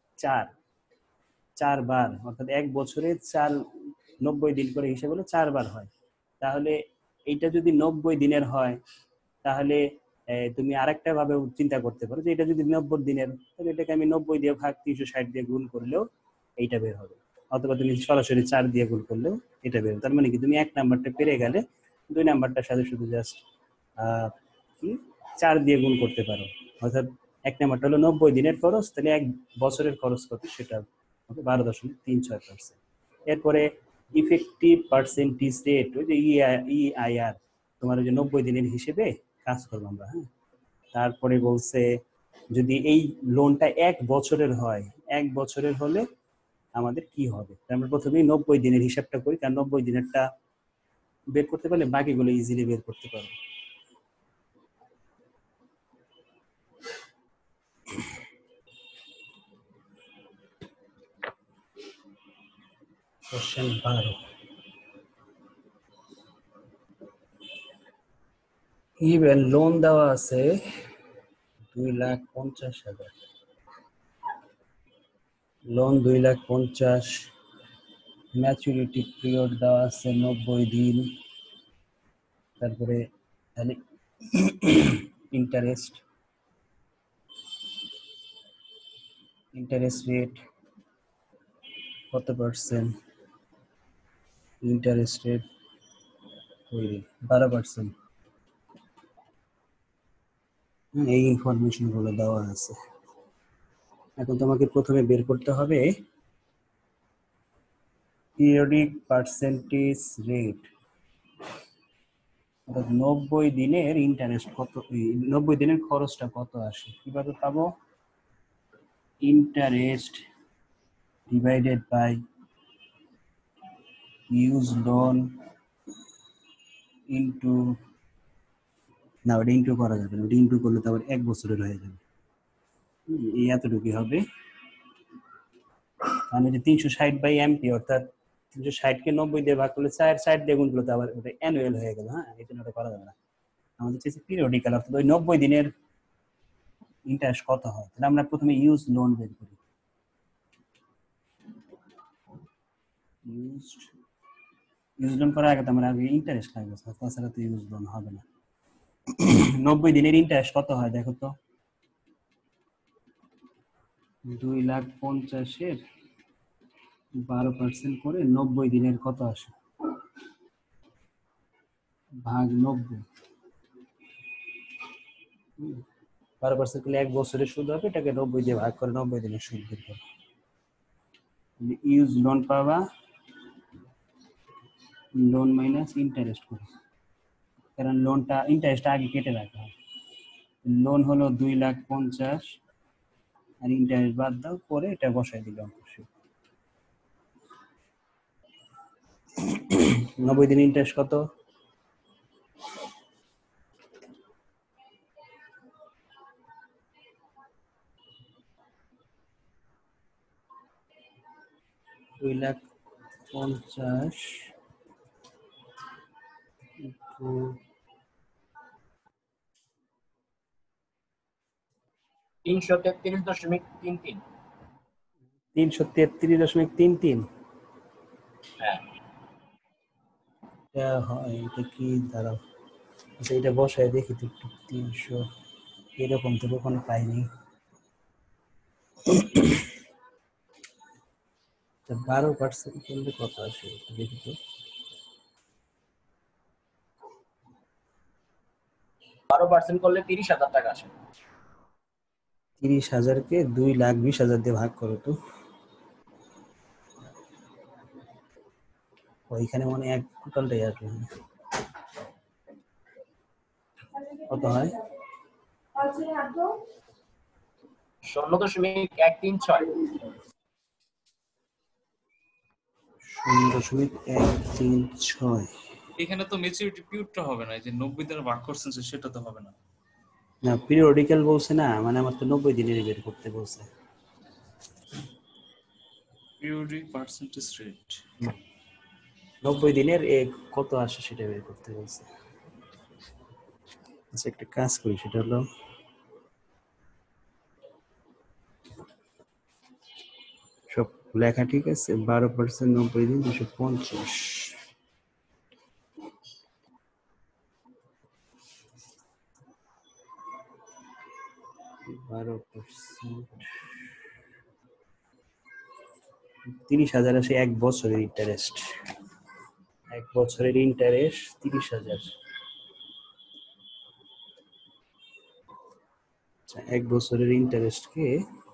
Speaker 1: 4 বার, অর্থাৎ এক বছরে 90 দিন করে হিসেবে হলে 4 বার হয়। তাহলে এইটা যদি 90 দিনের হয় তাহলে তুমি আরেকটা ভাবে চিন্তা করতে পারো যে এটা যদি 90 দিনের, তাহলে এটাকে আমি 90 দিয়ে ভাগ 360 দিয়ে গুণ করলেও এইটা বের হবে, অথবা তুমি সরাসরি 4 দিয়ে গুণ করলেও এটা বের হবে। তার মানে কি তুমি 1 নাম্বারটা পেরে গেলে 2 নাম্বারটার সাথে শুধু জাস্ট কি 4 দিয়ে গুণ করতে পারো। অর্থাৎ 1 নাম্বারটা হলো 90 দিনের খরচ, তাহলে 1 বছরের খরচ কত সেটা হবে 12.36%। এরপরে ইফেক্টিভ পার্সেন্টেজ রেট, ওই যে ইআইআর, তোমার ওই যে 90 দিনের হিসেবে কাজ করবো আমরা। হ্যাঁ, তারপরে বলছে যদি এই লোনটা 1 বছরের হয়, 1 বছরের হলে আমাদের কি হবে। আমরা প্রথমেই 90 দিনের হিসাবটা করি, কারণ 90 দিনেরটা বের করতে পারলে বাকিগুলো ইজিলি বের করতে পারবো। কোশ্চেন 12, ইভেন লোন দেওয়া আছে 2,50,000, লোন 2,50,000, ম্যাচুরিটি পিরিয়ড দেওয়া আছে 90 দিন, তারপরে তাহলে ইন্টারেস্ট রেট কত পার্সেন্ট, ইন্টারেস্ট রেট 12%। এই ইনফরমেশন গুলো দেওয়া আছে। এখন তোমাকে প্রথমে বের করতে হবে পিরিয়ডিক পার্সেন্টেজ রেট, অর্থাৎ 90 দিনের ইন্টারেস্ট কত, 90 দিনের খরচটা কত আসে। কিভাবে পাবো, interest divided by use loan into, না ওটা ইন্টু করা যাবে না, ওটা ইন্টু করলে তো আবার 1 বছরের হয়ে যাবে। এই এতটুকুই হবে, মানে যে 360/MP, অর্থাৎ 360 কে 90 দিয়ে ভাগ করলে 4 দিয়ে গুণ করলে তো আবার ওটা অ্যানুয়াল হয়ে গেল। হ্যাঁ, এই জন্য ওটা করা যাবে না, আমাদের চাইছে পিরিয়ডিক্যাল, অর্থাৎ ওই 90 দিনের ইন্টারেস্ট কত হয়। তাহলে আমরা প্রথমে ইউজ লোন বের করি। ইউজ লোন করার আগে তো আমরা আগে ইন্টারেস্ট লাগবে, তাছাড়া তো ইউজ লোন হবে না। 90 দিনের ইন্টারেস্ট কত হয় দেখো তো, 2,50,000-এর 12% করে 90 দিনের কত আসে, ভাগ 90, 12% করলে 1 বছরের সুদ হবে, এটাকে 90 দিয়ে ভাগ করে 90 দিনের সুদ বের করো। ইউজ লোন পাবা লোন মাইনাস ইন্টারেস্ট করে, কারণ লোনটা ইন্টারেস্ট আগে কেটে রাখা হয়। লোন হলো 2,50,000 আর ইন্টারেস্ট বাদ দাও, করে এটা বসাই দিলাম। 90 দিন ইন্টারেস্ট কত, $2,50,000
Speaker 3: 333.33।
Speaker 1: 333.33।
Speaker 3: হ্যাঁ,
Speaker 1: এটা হয়, এটা কি দাঁড়াও, আচ্ছা এটা বসায় দেখি তো একটু। 300 এরকম তো কখনো পাইনি। 12% করলে কত আসে দেখি তো।
Speaker 3: 12% করলে 30,000 টাকা আসে।
Speaker 1: 30,000-কে 2,20,000 দিয়ে ভাগ করো তো, ওইখানে মনে এক টোটালটাই আসবে, কত হয়,
Speaker 3: 0.136।
Speaker 1: 0.136।
Speaker 2: এখানে তো ম্যাচুরিটি পিরিয়ডটা হবে না, এই যে 90 দ্বারা ভাগ করছেন সেটা তো হবে না।
Speaker 1: না পিরিয়ডিক্যাল বলছে না, মানে আমার তো 90 দিনের বের করতে বলছে।
Speaker 2: পিরিয়ডিক পার্সেন্টেজ রেট
Speaker 1: 90 দিনের কত আসে সেটা বের করতে বলছে। আচ্ছা একটা কাজ করি, সেটা হলো সব লেখা ঠিক আছে। 12% 90 দিন 250, 12% 30,000 আসে এক বছরের ইন্টারেস্ট। এক বছরের ইন্টারেস্ট 30,000। আচ্ছা এক বছরের ইন্টারেস্টকে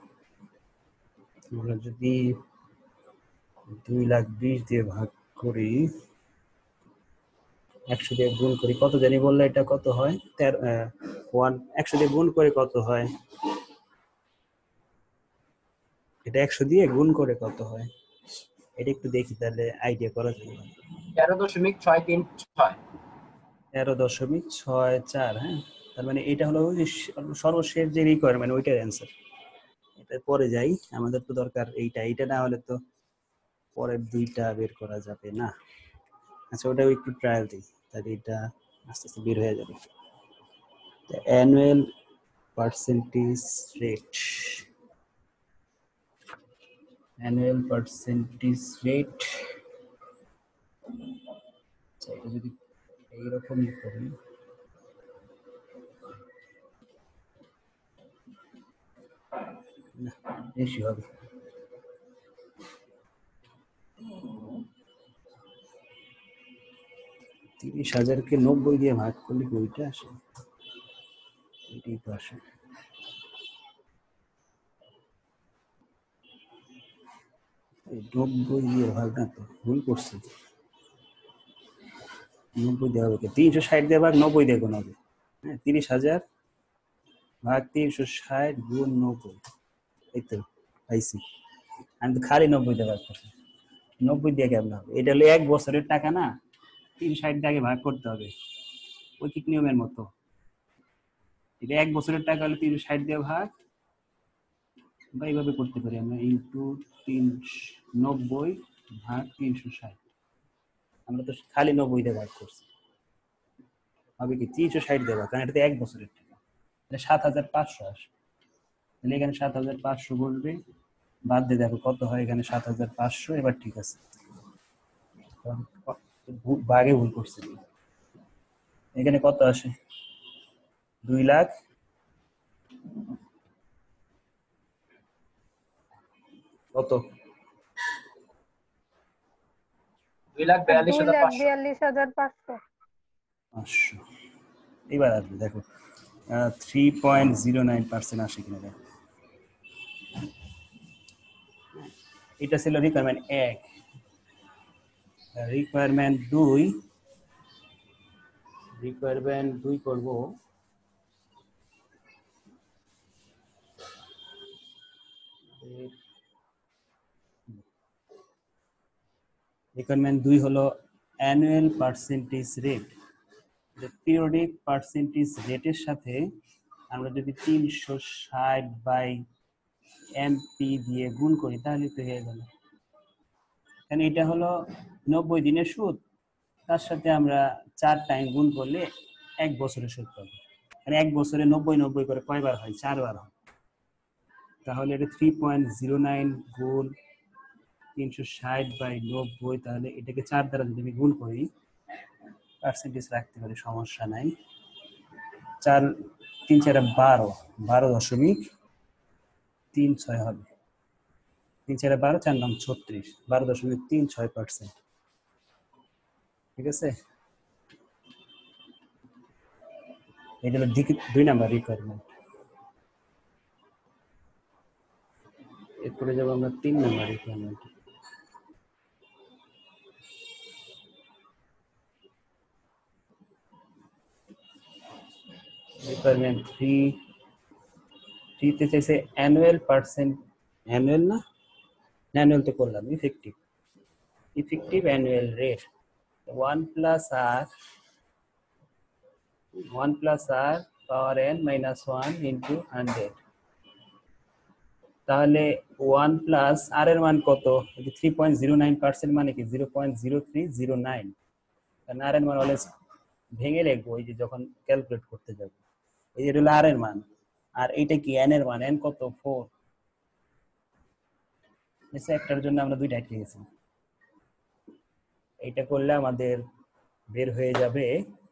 Speaker 1: আমরা যদি 2,20,000 দিয়ে ভাগ করি, 100 দিয়ে গুণ করি, কত জানি বললে এটা কত হয়? 100 দিয়ে গুণ করে কত হয়? এটা 100 দিয়ে গুণ করে কত হয় এটা একটু দেখি, তাহলে আইডিয়া করা যাবে।
Speaker 3: 13.636।
Speaker 1: 13.64। হ্যাঁ, তার মানে এটা হলো যে সর্বশেষ যে রিকোয়ারমেন্ট, ওইটার অ্যান্সার। এটা পরে যাই, আমাদের তো দরকার এইটা না হলে তো পরের দুইটা বের করা যাবে না। আচ্ছা ওটাও একটু ট্রায়াল দিই, তাহলে এটা আস্তে আস্তে বের হয়ে যাবে। Annual percentage rate, annual percentage rate, এটা যদি এইরকমই করি, না বেশি হবে। তিরিশ হাজারকে 90 দিয়ে ভাগ করলে কি ওইটা আসে? এটাই তো আসে। এই 90 দিয়ে ভাগ না, তো ভুল করছি। 90 দেওয়া হবে, 360 দিয়ে ভাগ 90 দিয়ে গুণ হবে। হ্যাঁ 30,000 ভাগ 360 গুণ 90, এই তো পাইছি। আমি তো খালি 90 দিয়ে ভাগ করছি, 90 দিয়ে কেমন হবে? এটা হলো এক বছরের টাকা না, 360 দিয়ে আগে ভাগ করতে হবে ঐকিক নিয়মের মতো। এটা এক বছরের টাকা হলে 360 দিয়ে ভাগ, বা এইভাবে করতে পারি আমরা, ইন্টু 390 ভাগ 360। আমরা তো খালি 90 দিয়ে ভাগ করছি, হবে কি 360 দিয়ে ভাগ, কারণ এটা তো এক বছরের টাকা। এটা 7,500 আসে, তাহলে এখানে 7,500 বলবে, বাদ দিয়ে দেখো কত হয় এখানে 7,500। এবার ঠিক আছে, ভাগে ভুল করছি। এখানে কত আসে? 2 লাখ কত?
Speaker 3: 2,42,500।
Speaker 4: 2,42,500।
Speaker 1: এবার আসবে দেখো 3.09% আসে কিনা দেখো। এটা ছিল রিকোয়ারমেন্ট 1। রিকোয়ারমেন্ট 2 করব। রিকোয়ারমেন্ট 2 হলো annual percentage rate. Periodic percentage রেটের সাথে আমরা যদি 360/MP দিয়ে গুণ করি তাহলে তো হয়ে গেল। কারণ এটা হলো 90 দিনের সুদ, তার সাথে আমরা 4 টাইম গুণ করলে এক বছরের সুদ পাবো। মানে এক বছরে 90 করে কয়বার হয়? 4 বার হয়। তাহলে এটা 3.09 গুণ 360/90, তাহলে এটাকে 4 দ্বারা যদি আমি গুণ করি, পার্সেন্টেজ রাখতে পারি, সমস্যা নাই। 4 3 4 12, 12.36 হবে। 3 4 12, 4 9 36, 12.36%। ঠিক আছে, এটা হলো 2 নাম্বার রিকোয়ারমেন্ট। এরপরে যাবো আমরা 3 নাম্বার রিকোয়ারমেন্ট। রিকোয়ারমেন্ট 3 তে চাইছে অ্যানুয়াল পার্সেন্ট, অ্যানুয়াল না, অ্যানুয়াল তো করলাম, effective annual rate. 1 plus r 1 plus r power n minus 1 into 100। তাহলে 1 প্লাস r এর মান কত? 3.09% মানে কি 0.0309। কারণ r এর মান অলওয়েজ ভেঙে লিখবো ওই যে যখন ক্যালকুলেট করতে যাব। এই যে হলো r এর মান, আর এইটা কি n এর মান, n কত 4। এসে একটার জন্য আমরা দুইটা লিখে গেছি। এইটা করলে আমাদের বের হয়ে যাবে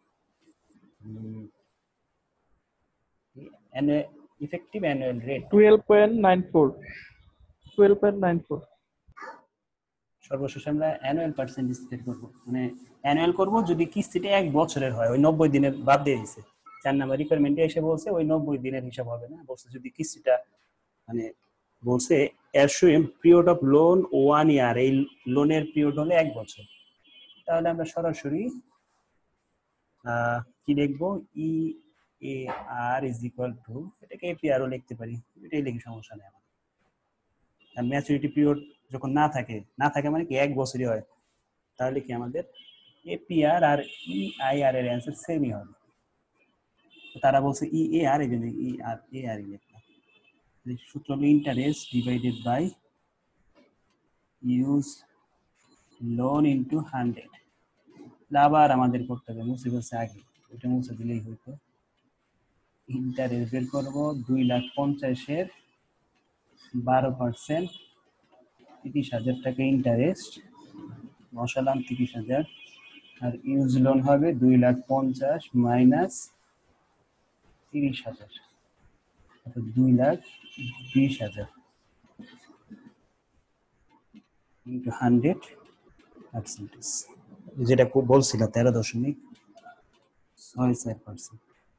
Speaker 1: ইফেক্টিভ অ্যানুয়াল রেট
Speaker 5: 12.94
Speaker 1: সর্বশেষ আমরা অ্যানুয়াল পার্সেন্টেজ বের করব, মানে অ্যানুয়াল করব যদি কিস্তিটা 1 বছরের হয়। ওই 90 দিনের বাদ দিয়ে দিয়েছে 4 নাম্বার রিকোয়ারমেন্টে এসে বলছে ওই 90 দিনের হিসাব হবে না, বলছে যদি কিস্তিটা মানে বলছে assume period of loan 1 year, এই লোনের পিরিয়ড হলো 1 বছর। তাহলে আমরা সরাসরি কি লিখবো, E A R is equal to, এটাকে এপিআরও লিখতে পারি, এটাই লিখি সমস্যা নেই আমার। আর ম্যাচুরিটি পিরিয়ড যখন না থাকে মানে কি 1 বছরই হয়, তাহলে কি আমাদের এপিআর আর ইআইআর এর অ্যান্সার সেমই হবে। তারা বলছে ইএআর, এই জন্য ইআর লিখলাম। সূত্র হলো interest divided by use loan into 100। আবার আমাদের করতে হবে, মুছে গেছে আগে, ওটা মুছে দিলেই হইতো। ইন্টারেস্ট বের করবো 2,50,000-এর 12%, 30,000 টাকা ইন্টারেস্ট বসালাম 30,000, আর ইউজ লোন হবে 2,50,000 মাইনাস 30,000, অর্থাৎ 2,20,000 ইন্টু 100%, যেটা বলছিল 13.64%।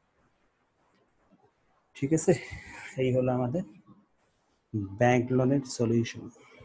Speaker 1: ঠিক আছে, এই হলো আমাদের ব্যাংক লোনের সলিউশন।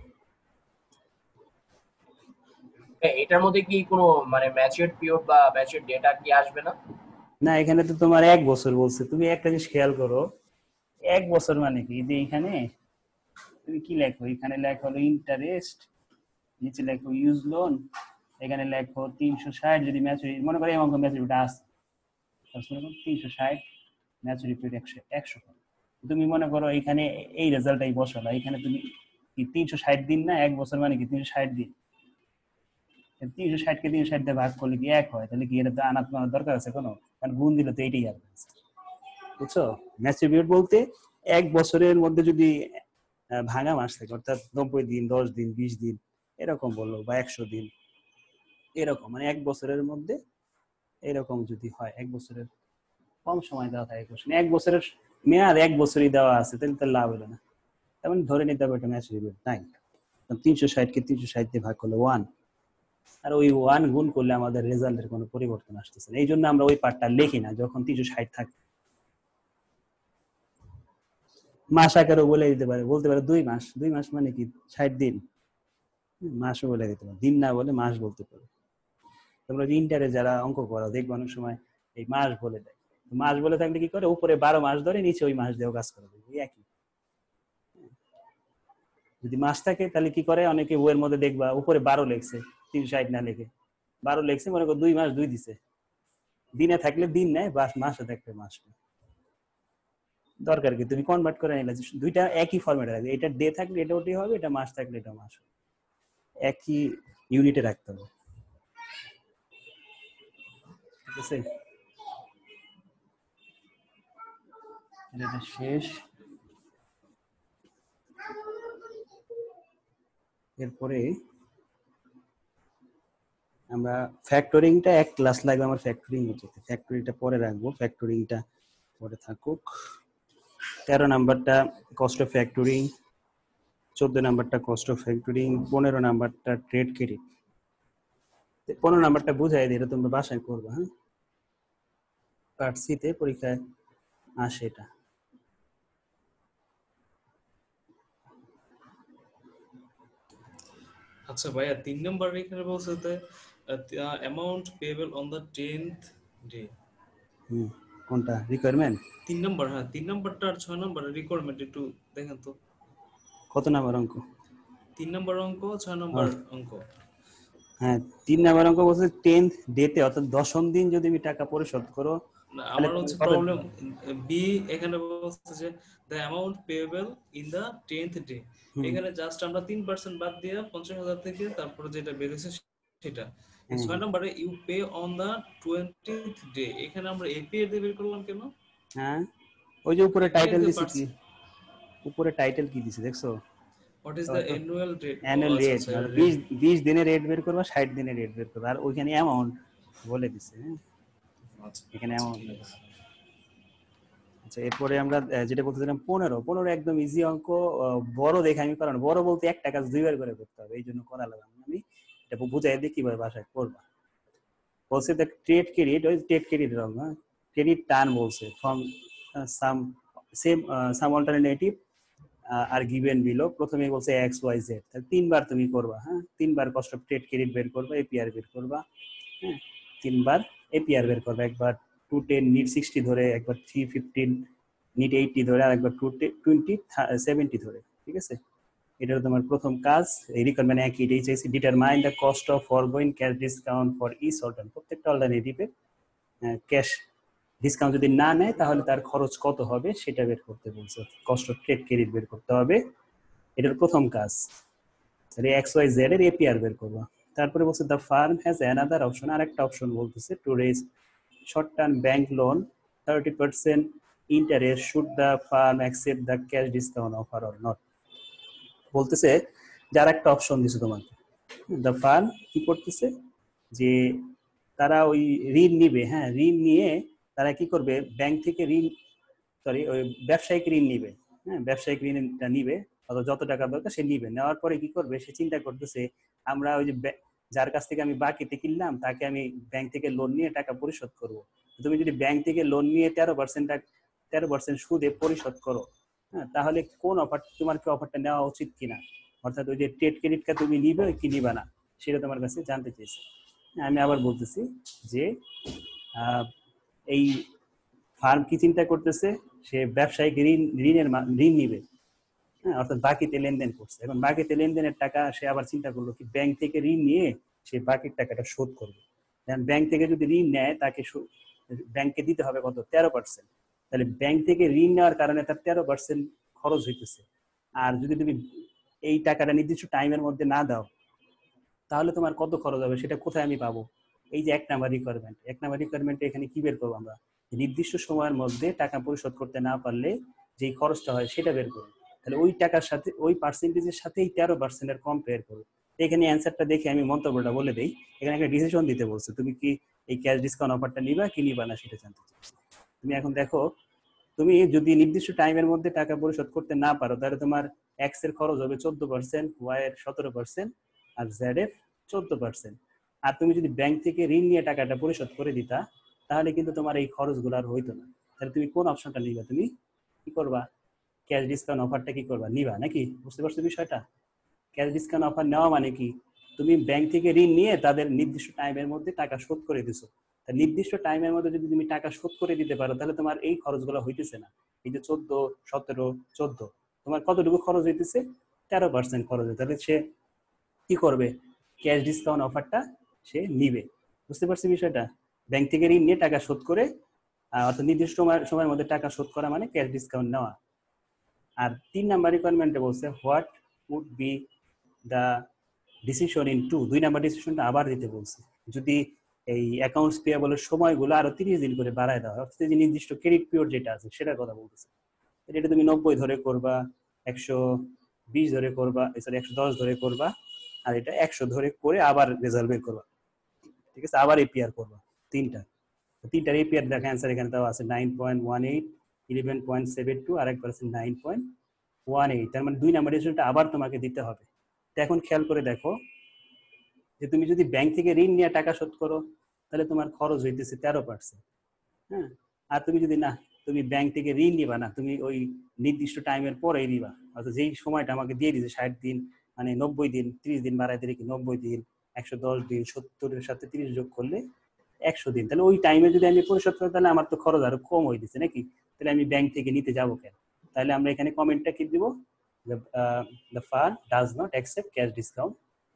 Speaker 3: এটার মধ্যে কি কোনো মানে ম্যাচিউরড পিরিয়ড বা ম্যাচিউরড ডেটা কি আসবে না?
Speaker 1: না, এখানে তো তোমার 1 বছর বলছে। তুমি একটা জিনিস খেয়াল করো, 1 বছর মানে কি, যে এখানে তুমি কি লেখো, এখানে লেখো হলো ইন্টারেস্ট, নিচে লেখো ইউজ লোন, এখানে লেখো 360 যদি ম্যাচুরিটি, মনে করো এই অঙ্ক ম্যাচুরিটি আসছে 360, ম্যাচুরিটি 100। তুমি মনে করো এখানে এই রেজাল্টটাই বসালো, এখানে তুমি কি 360 দিন না, 1 বছর মানে কি 360 দিন। 360 কে 360 দিয়ে ভাগ করলে কি 1 হয়? তাহলে কি এটা তো আনাত মানার দরকার আছে কোনো? কারণ গুণ দিলে তো এইটাই আসবে, বুঝছো? ম্যাচুরিটি বলতে 1 বছরের মধ্যে যদি ভাঙা মাস থাকে, অর্থাৎ 90 দিন, 10 দিন, 20 দিন এরকম বললো, বা 100 দিন এরকম, মানে 1 বছরের মধ্যে এরকম যদি হয়, 1 বছরের কম সময় দেওয়া থাকে কোশ্চেন, 1 বছরের মেয়াদ 1 বছরই দেওয়া আছে, তাহলে তো লাভ হলো না। তেমন ধরে নিতে হবে এটা ম্যাচুরিটি নাই। 360 কে 360 দিয়ে ভাগ করলে 1, আর ওই 1 গুণ করলে আমাদের রেজাল্টের কোনো পরিবর্তন আসতেছে না। এই জন্য আমরা ওই পার্টটা লিখি না যখন 360 থাকে। মাস আকারও বলে দিতে পারে, বলতে পারে 2 মাস, 2 মাস মানে কি 60 দিন, মাসও বলে দিতে পারে, দিন না বলে মাস বলতে পারে। তোমরা যে ইন্টারে যারা অঙ্ক করো দেখবে অনেক সময় এই মাস বলে দেয়, মাস বলে থাকলে কি করে, উপরে 12 মাস ধরে নিচে ওই মাস দিয়েও কাজ করে দেবে, একই। যদি মাস থাকে তাহলে কি করে, অনেকে বইয়ের মধ্যে দেখবা উপরে 12 লেখছে, 360 না লিখে 12 লেখছে, মনে করো 2 মাস 2 দিছে, দিনে থাকলে দিন নেয়, মাসে থাকলে মাস নেয়। দরকার কি তুমি কনভার্ট করে নিলে, দুইটা একই ফরম্যাটে রাখবে, এটা ডে থাকলে এটা ওটাই হবে, এটা মাস থাকলে এটা মাস হবে, একই ইউনিটে রাখতে হবে। ঠিক আছে, এটা শেষ। এরপরে আমরা ফ্যাক্টরিংটা 1 ক্লাস লাগবে আমার, ফ্যাক্টরিংটা পরে রাখবো, ফ্যাক্টরিংটা পরে থাকুক। 13 নাম্বারটা কস্ট অফ ফ্যাক্টরিং, 14 নাম্বারটা কস্ট অফ ফ্যাক্টরিং, 15 নাম্বারটা ট্রেড ক্রেডিট। 15 নাম্বারটা বুঝাই দিই, এটা তোমরা বাসায় করবে। হ্যাঁ, পার্ট সি তে পরীক্ষায় আসে এটা।
Speaker 2: আচ্ছা ভাইয়া 3 নাম্বার এখানে বলছে যে amount payable on the 10th day.
Speaker 1: কোনটা রিকোয়ারমেন্ট?
Speaker 2: 3 নাম্বার, হ্যাঁ 3 নাম্বারটা আর 6 নাম্বারের রিকোয়ারমেন্ট একটু দেখেন তো।
Speaker 1: কত নাম্বার অঙ্ক?
Speaker 2: 3 নাম্বার অঙ্ক, 6 নাম্বার অঙ্ক।
Speaker 1: হ্যাঁ 3 নাম্বার অঙ্ক বলছে 10th ডেতে অর্থাৎ 10ম দিন যদি তুমি টাকা পরিশোধ করো
Speaker 2: না,
Speaker 1: তাহলে
Speaker 2: আমার
Speaker 1: তোমার
Speaker 2: হচ্ছে
Speaker 1: কত
Speaker 2: প্রবলেম বি। এখানে বলছে যে the amount payable in the 10th day.
Speaker 1: হুম,
Speaker 2: এখানে জাস্ট আমরা 3% বাদ দিয়ে 50,000 থেকে তারপরে যেটা বেরোছে সেটা।
Speaker 1: হ্যাঁ,
Speaker 2: 6 নম্বরে you pay on the 20th day, এখানে আমরা এপিআর দিয়ে বের করলাম কেন?
Speaker 1: হ্যাঁ ওই যে উপরে
Speaker 2: এপিআর
Speaker 1: টাইটেল
Speaker 2: দিয়ে
Speaker 1: দিছে কি,
Speaker 2: পারছি।
Speaker 1: উপরে টাইটেল কি দিছে দেখছো?
Speaker 2: হোয়াট ইজ দ্য
Speaker 1: তো
Speaker 2: অ্যানুয়াল রেট? ও
Speaker 1: অ্যানুয়াল
Speaker 2: আচ্ছা
Speaker 1: রেট
Speaker 2: আচ্ছা,
Speaker 1: 20 দিনের রেট বের করবা, 60 দিনের রেট বের করবা, আর ওইখানে অ্যামাউন্ট বলে দিছে। হ্যাঁ
Speaker 2: আচ্ছা
Speaker 1: এখানে
Speaker 2: আচ্ছা,
Speaker 1: অ্যামাউন্ট।
Speaker 2: ঠিক আছে।
Speaker 1: আচ্ছা এরপরে আমরা যেটা বলতেছিলাম 15 একদম ইজি অঙ্ক। বড় দেখে আমি কারণ বড় বলতে একটা কাজ দুইবার করে করতে হবে, এই জন্য করা লাগবে। আমি এটা বুঝাই দিই কিভাবে বাসায় করবা। বলছে দ্য ট্রেড ক্রেডিট, ওই ট্রেড ক্রেডিট রং, হ্যাঁ ক্রেডিট টার্ন বলছে from some some alternative are given below. প্রথমে বলছে এক্স ওয়াই জেড, তাহলে 3বার তুমি করবা। হ্যাঁ 3বার কস্ট অফ ট্রেড ক্রেডিট বের করবা, এপিআর বের করবা। হ্যাঁ 3বার এপিআর বের করবা, একবার 210 নিট 60 ধরে, একবার 315 নিট 80 ধরে, আর একবার 220 70 ধরে। ঠিক আছে, এটা তোমার প্রথম কাজ। এই রিকোয়ারমেন্ট একই, এটাই চাইছি। Determine the cost of forgoing cash discount for each alternative. প্রত্যেকটা অল্টারনেটিভে ক্যাশ ডিসকাউন্ট যদি না নেয় তাহলে তার খরচ কত হবে সেটা বের করতে বলছে। কস্ট অফ ট্রেড ক্রেডিট বের করতে হবে, এটার প্রথম কাজ। এক্স ওয়াই জেড এর এপিআর বের করবো। তারপরে বলছে the firm has another option, আর একটা অপশন বলতেছে to raise short term bank loan 30% interest should the firm accept the cash discount offer or not. বলতেছে যার একটা অপশন দিছে তোমাকে, দ্য ফার্ম কি করতেছে যে তারা ওই ঋণ নিবে। হ্যাঁ ঋণ নিয়ে তারা কি করবে, ব্যাংক থেকে ঋণ, সরি ওই ব্যবসায়িক ঋণ নিবে। হ্যাঁ ব্যবসায়িক ঋণটা নিবে, অথবা যত টাকা দরকার সে নিবে। নেওয়ার পরে কি করবে, সে চিন্তা করতেছে আমরা ওই যে যার কাছ থেকে আমি বাকিতে কিনলাম তাকে আমি ব্যাংক থেকে লোন নিয়ে টাকা পরিশোধ করব। তুমি যদি ব্যাংক থেকে লোন নিয়ে 13% সুদে পরিশোধ করো, হ্যাঁ তাহলে কোন অফার, তোমার কি অফারটা নেওয়া উচিত কিনা, অর্থাৎ ওই যে ট্রেড ক্রেডিট কার্ড তুমি নিবে কি নিবা না, সেটা তোমার কাছে জানতে চেয়েছে। আমি আবার বলতেছি যে এই ফার্ম কি চিন্তা করতেছে, সে ব্যবসায়িক ঋণ নিবে। হ্যাঁ অর্থাৎ বাকিতে লেনদেন করছে। এখন বাকিতে লেনদেনের টাকা সে আবার চিন্তা করলো কি ব্যাংক থেকে ঋণ নিয়ে সে বাকির টাকাটা শোধ করবে। ব্যাংক থেকে যদি ঋণ নেয় তাকে ব্যাংকে দিতে হবে কত, 13%। তাহলে ব্যাংক থেকে ঋণ নেওয়ার কারণে তার 13% খরচ হইতেছে। আর যদি তুমি এই টাকাটা নির্দিষ্ট টাইমের মধ্যে না দাও তাহলে তোমার কত খরচ হবে সেটা কোথায় আমি পাবো? এই যে 1 নাম্বার রিকোয়ারমেন্ট এখানে কি বের করবো আমরা, নির্দিষ্ট সময়ের মধ্যে টাকা পরিশোধ করতে না পারলে যেই খরচটা হয় সেটা বের করবো। তাহলে ওই টাকার সাথে ওই পার্সেন্টেজের সাথে 13% কম্পেয়ার করবো। এখানে অ্যান্সারটা দেখে আমি মন্তব্যটা বলে দিই। এখানে একটা ডিসিশন দিতে বলছে, তুমি কি এই ক্যাশ ডিসকাউন্ট অফারটা নিবা কি নিবা না সেটা জানতে চাচ্ছি। তুমি এখন দেখো, তুমি যদি নির্দিষ্ট টাইমের মধ্যে টাকা পরিশোধ করতে না পারো তাহলে তোমার এক্স এর খরচ হবে 14%, ওয়াই এর 17%, আর জেড এর 14%। আর তুমি যদি ব্যাংক থেকে ঋণ নিয়ে টাকাটা পরিশোধ করে দিতা তাহলে কিন্তু তোমার এই খরচগুলো আর হইতো না। তাহলে তুমি কোন অপশনটা নিবা, তুমি কি করবা, ক্যাশ ডিসকাউন্ট অফারটা কি করবা, নিবা নাকি? বুঝতে পারছো বিষয়টা? ক্যাশ ডিসকাউন্ট অফার নেওয়া মানে কি, তুমি ব্যাংক থেকে ঋণ নিয়ে তাদের নির্দিষ্ট টাইমের মধ্যে টাকা শোধ করে দিছো। তা নির্দিষ্ট টাইমের মধ্যে যদি তুমি টাকা শোধ করে দিতে পারো তাহলে তোমার এই খরচগুলো হইতেছে না। এই যে 14, 17, 14, তোমার কতটুকু খরচ হইতেছে, 13% খরচ হইতে। তাহলে সে কি করবে, ক্যাশ ডিসকাউন্ট অফারটা সে নিবে। বুঝতে পারছি বিষয়টা? ব্যাংক থেকে ঋণ নিয়ে টাকা শোধ করে, অর্থাৎ নির্দিষ্ট সময়ের মধ্যে টাকা শোধ করা মানে ক্যাশ ডিসকাউন্ট নেওয়া। আর 3 নাম্বার রিকোয়ারমেন্টে বলছে what would be the decision in two, 2 number ডিসিশনটা আবার দিতে বলছে। যদি এই অ্যাকাউন্টস পেয়েবলের সময়গুলো আরো 30 দিন করে বাড়ায় দেওয়া হয়, অর্থাৎ যে নির্দিষ্ট ক্রেডিট পিরিয়ড যেটা আছে সেটার কথা বলতেছে। এটা তুমি 90 ধরে করবা, 120 ধরে করবা, সরি 110 ধরে করবা, আর এটা 100 ধরে করে আবার রেজাল্ট বের করবা। ঠিক আছে, আবার এপিআর করবা তিনটার এপিআর দেখা অ্যান্সার এখানে দেওয়া আছে 9.18, 11.72, আর একবার আছে 9.18। তার মানে 2 নাম্বার ডিসিশনটা আবার তোমাকে দিতে হবে। তো এখন খেয়াল করে দেখো যে তুমি যদি ব্যাংক থেকে ঋণ নিয়ে টাকা শোধ করো তাহলে তোমার খরচ হইতেছে 13%। হ্যাঁ আর তুমি যদি না, তুমি ব্যাংক থেকে ঋণ নিবা না, তুমি ওই নির্দিষ্ট টাইমের পরেই নিবা, অর্থাৎ যেই সময়টা আমাকে দিয়ে দিয়েছে 60 দিন, মানে 90 দিন, 30 দিন বাড়াই দিলে কি 90 দিন, 110 দিন, 70-এর সাথে 30 যোগ করলে 100 দিন। তাহলে ওই টাইমে যদি আমি পরিশোধ করি তাহলে আমার তো খরচ আরো কম হয়ে দিচ্ছে নাকি? তাহলে আমি ব্যাংক থেকে নিতে যাবো কেন? তাহলে আমরা এখানে কমেন্টটা কি দিব, the firm does not accept cash discount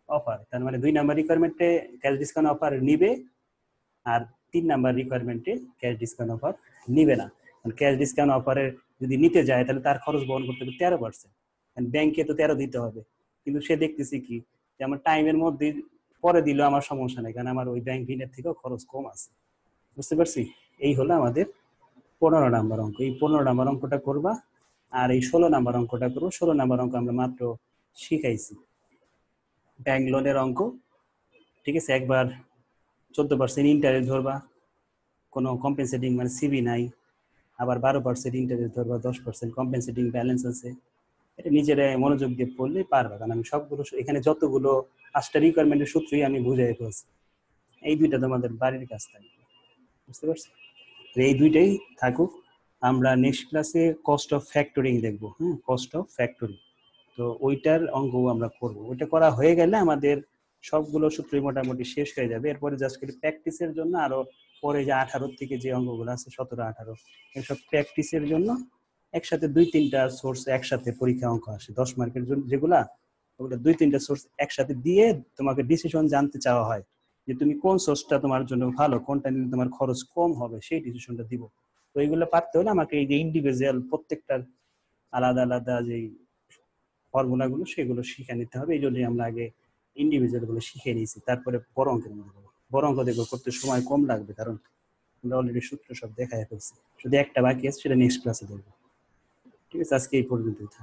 Speaker 1: offer, তার মানে 2 নাম্বার রিকোয়ারমেন্টে ক্যাশ ডিসকাউন্ট অফার নিবে, আর 3 নাম্বার রিকোয়ারমেন্টে ক্যাশ ডিসকাউন্ট অফার নিবে না। কারণ ক্যাশ ডিসকাউন্ট অফারে যদি নিতে যায় তাহলে তার খরচ বহন করতে হবে 13%, কারণ ব্যাংকে তো 13 দিতে হবে। কিন্তু সে দেখতেছি কি যে আমার টাইমের মধ্যে পরে দিলেও আমার সমস্যা নেই, কারণ আমার ওই ব্যাংক ঋণের থেকেও খরচ কম আছে। বুঝতে পারছি? এই হলো আমাদের 15 নাম্বার অঙ্ক। এই 15 নাম্বার অঙ্কটা করবা, আর এই 16 নাম্বার অঙ্কটা করবো। 16 নাম্বার অঙ্ক আমরা মাত্র শিখাইছি, ব্যাংক লোনের অঙ্ক। ঠিক আছে, একবার 14% ইন্টারেস্ট ধরবা, কোনো কম্পেনসেটিং মানে সিবি নাই, আবার 12% ইন্টারেস্ট ধরবা, 10% কম্পেনসেটিং ব্যালেন্স আছে। এটা নিজেরা মনোযোগ দিয়ে পড়লেই পারবা, কারণ আমি সবগুলো এখানে যতগুলো 5টা রিকোয়ারমেন্টের সূত্রই আমি বুঝাই ফেলছি। এই দুইটা তোমাদের বাড়ির কাজ থাকবে। বুঝতে পারছি? এই দুইটাই থাকুক। আমরা নেক্সট ক্লাসে কস্ট অফ ফ্যাক্টরিং দেখবো। কস্ট অফ ফ্যাক্টরিং, তো ওইটার অঙ্ক আমরা করব। ওইটা করা হয়ে গেলে আমাদের সবগুলো সূত্রই মোটামুটি শেষ হয়ে যাবে। এরপরে জাস্ট খালি প্র্যাকটিসের জন্য আরো পরে যে 18 থেকে যে অঙ্কগুলো আছে 17, 18 এসব প্র্যাকটিসের জন্য একসাথে 2-3টা সোর্স একসাথে পরীক্ষা অঙ্ক আসে 10 মার্কের জন্য, যেগুলা ওগুলো 2-3টা সোর্স একসাথে দিয়ে তোমাকে ডিসিশন জানতে চাওয়া হয় যে তুমি কোন সোর্সটা তোমার জন্য ভালো, কোনটা নিলে তোমার খরচ কম হবে, সেই ডিসিশনটা দিব। তো এইগুলো পারতে হলে আমাকে এই যে ইন্ডিভিজুয়াল প্রত্যেকটার আলাদা আলাদা যে ফর্মুলাগুলো সেগুলো শিখে নিতে হবে। এই জন্যই আমরা আগে ইন্ডিভিজুয়াল গুলো শিখে নিয়েছি, তারপরে বড় অঙ্কের মধ্যে যাবো। বড় অঙ্ক দেখবো করতে সময় কম লাগবে, কারণ আমরা অলরেডি সূত্র সব দেখাই ফেলছি। শুধু একটা বাকি আছে, সেটা নেক্সট ক্লাসে দেখবো। ঠিক আছে, আজকে এই পর্যন্তই থাক।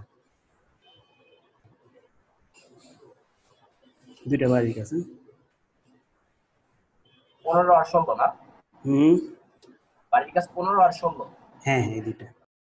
Speaker 1: 2টা বাড়ির কাছে
Speaker 3: 15 আর 16 না?
Speaker 1: হুম,
Speaker 3: বাড়ির কাছে 15 আর 16।
Speaker 1: হ্যাঁ হ্যাঁ, এই 2টা।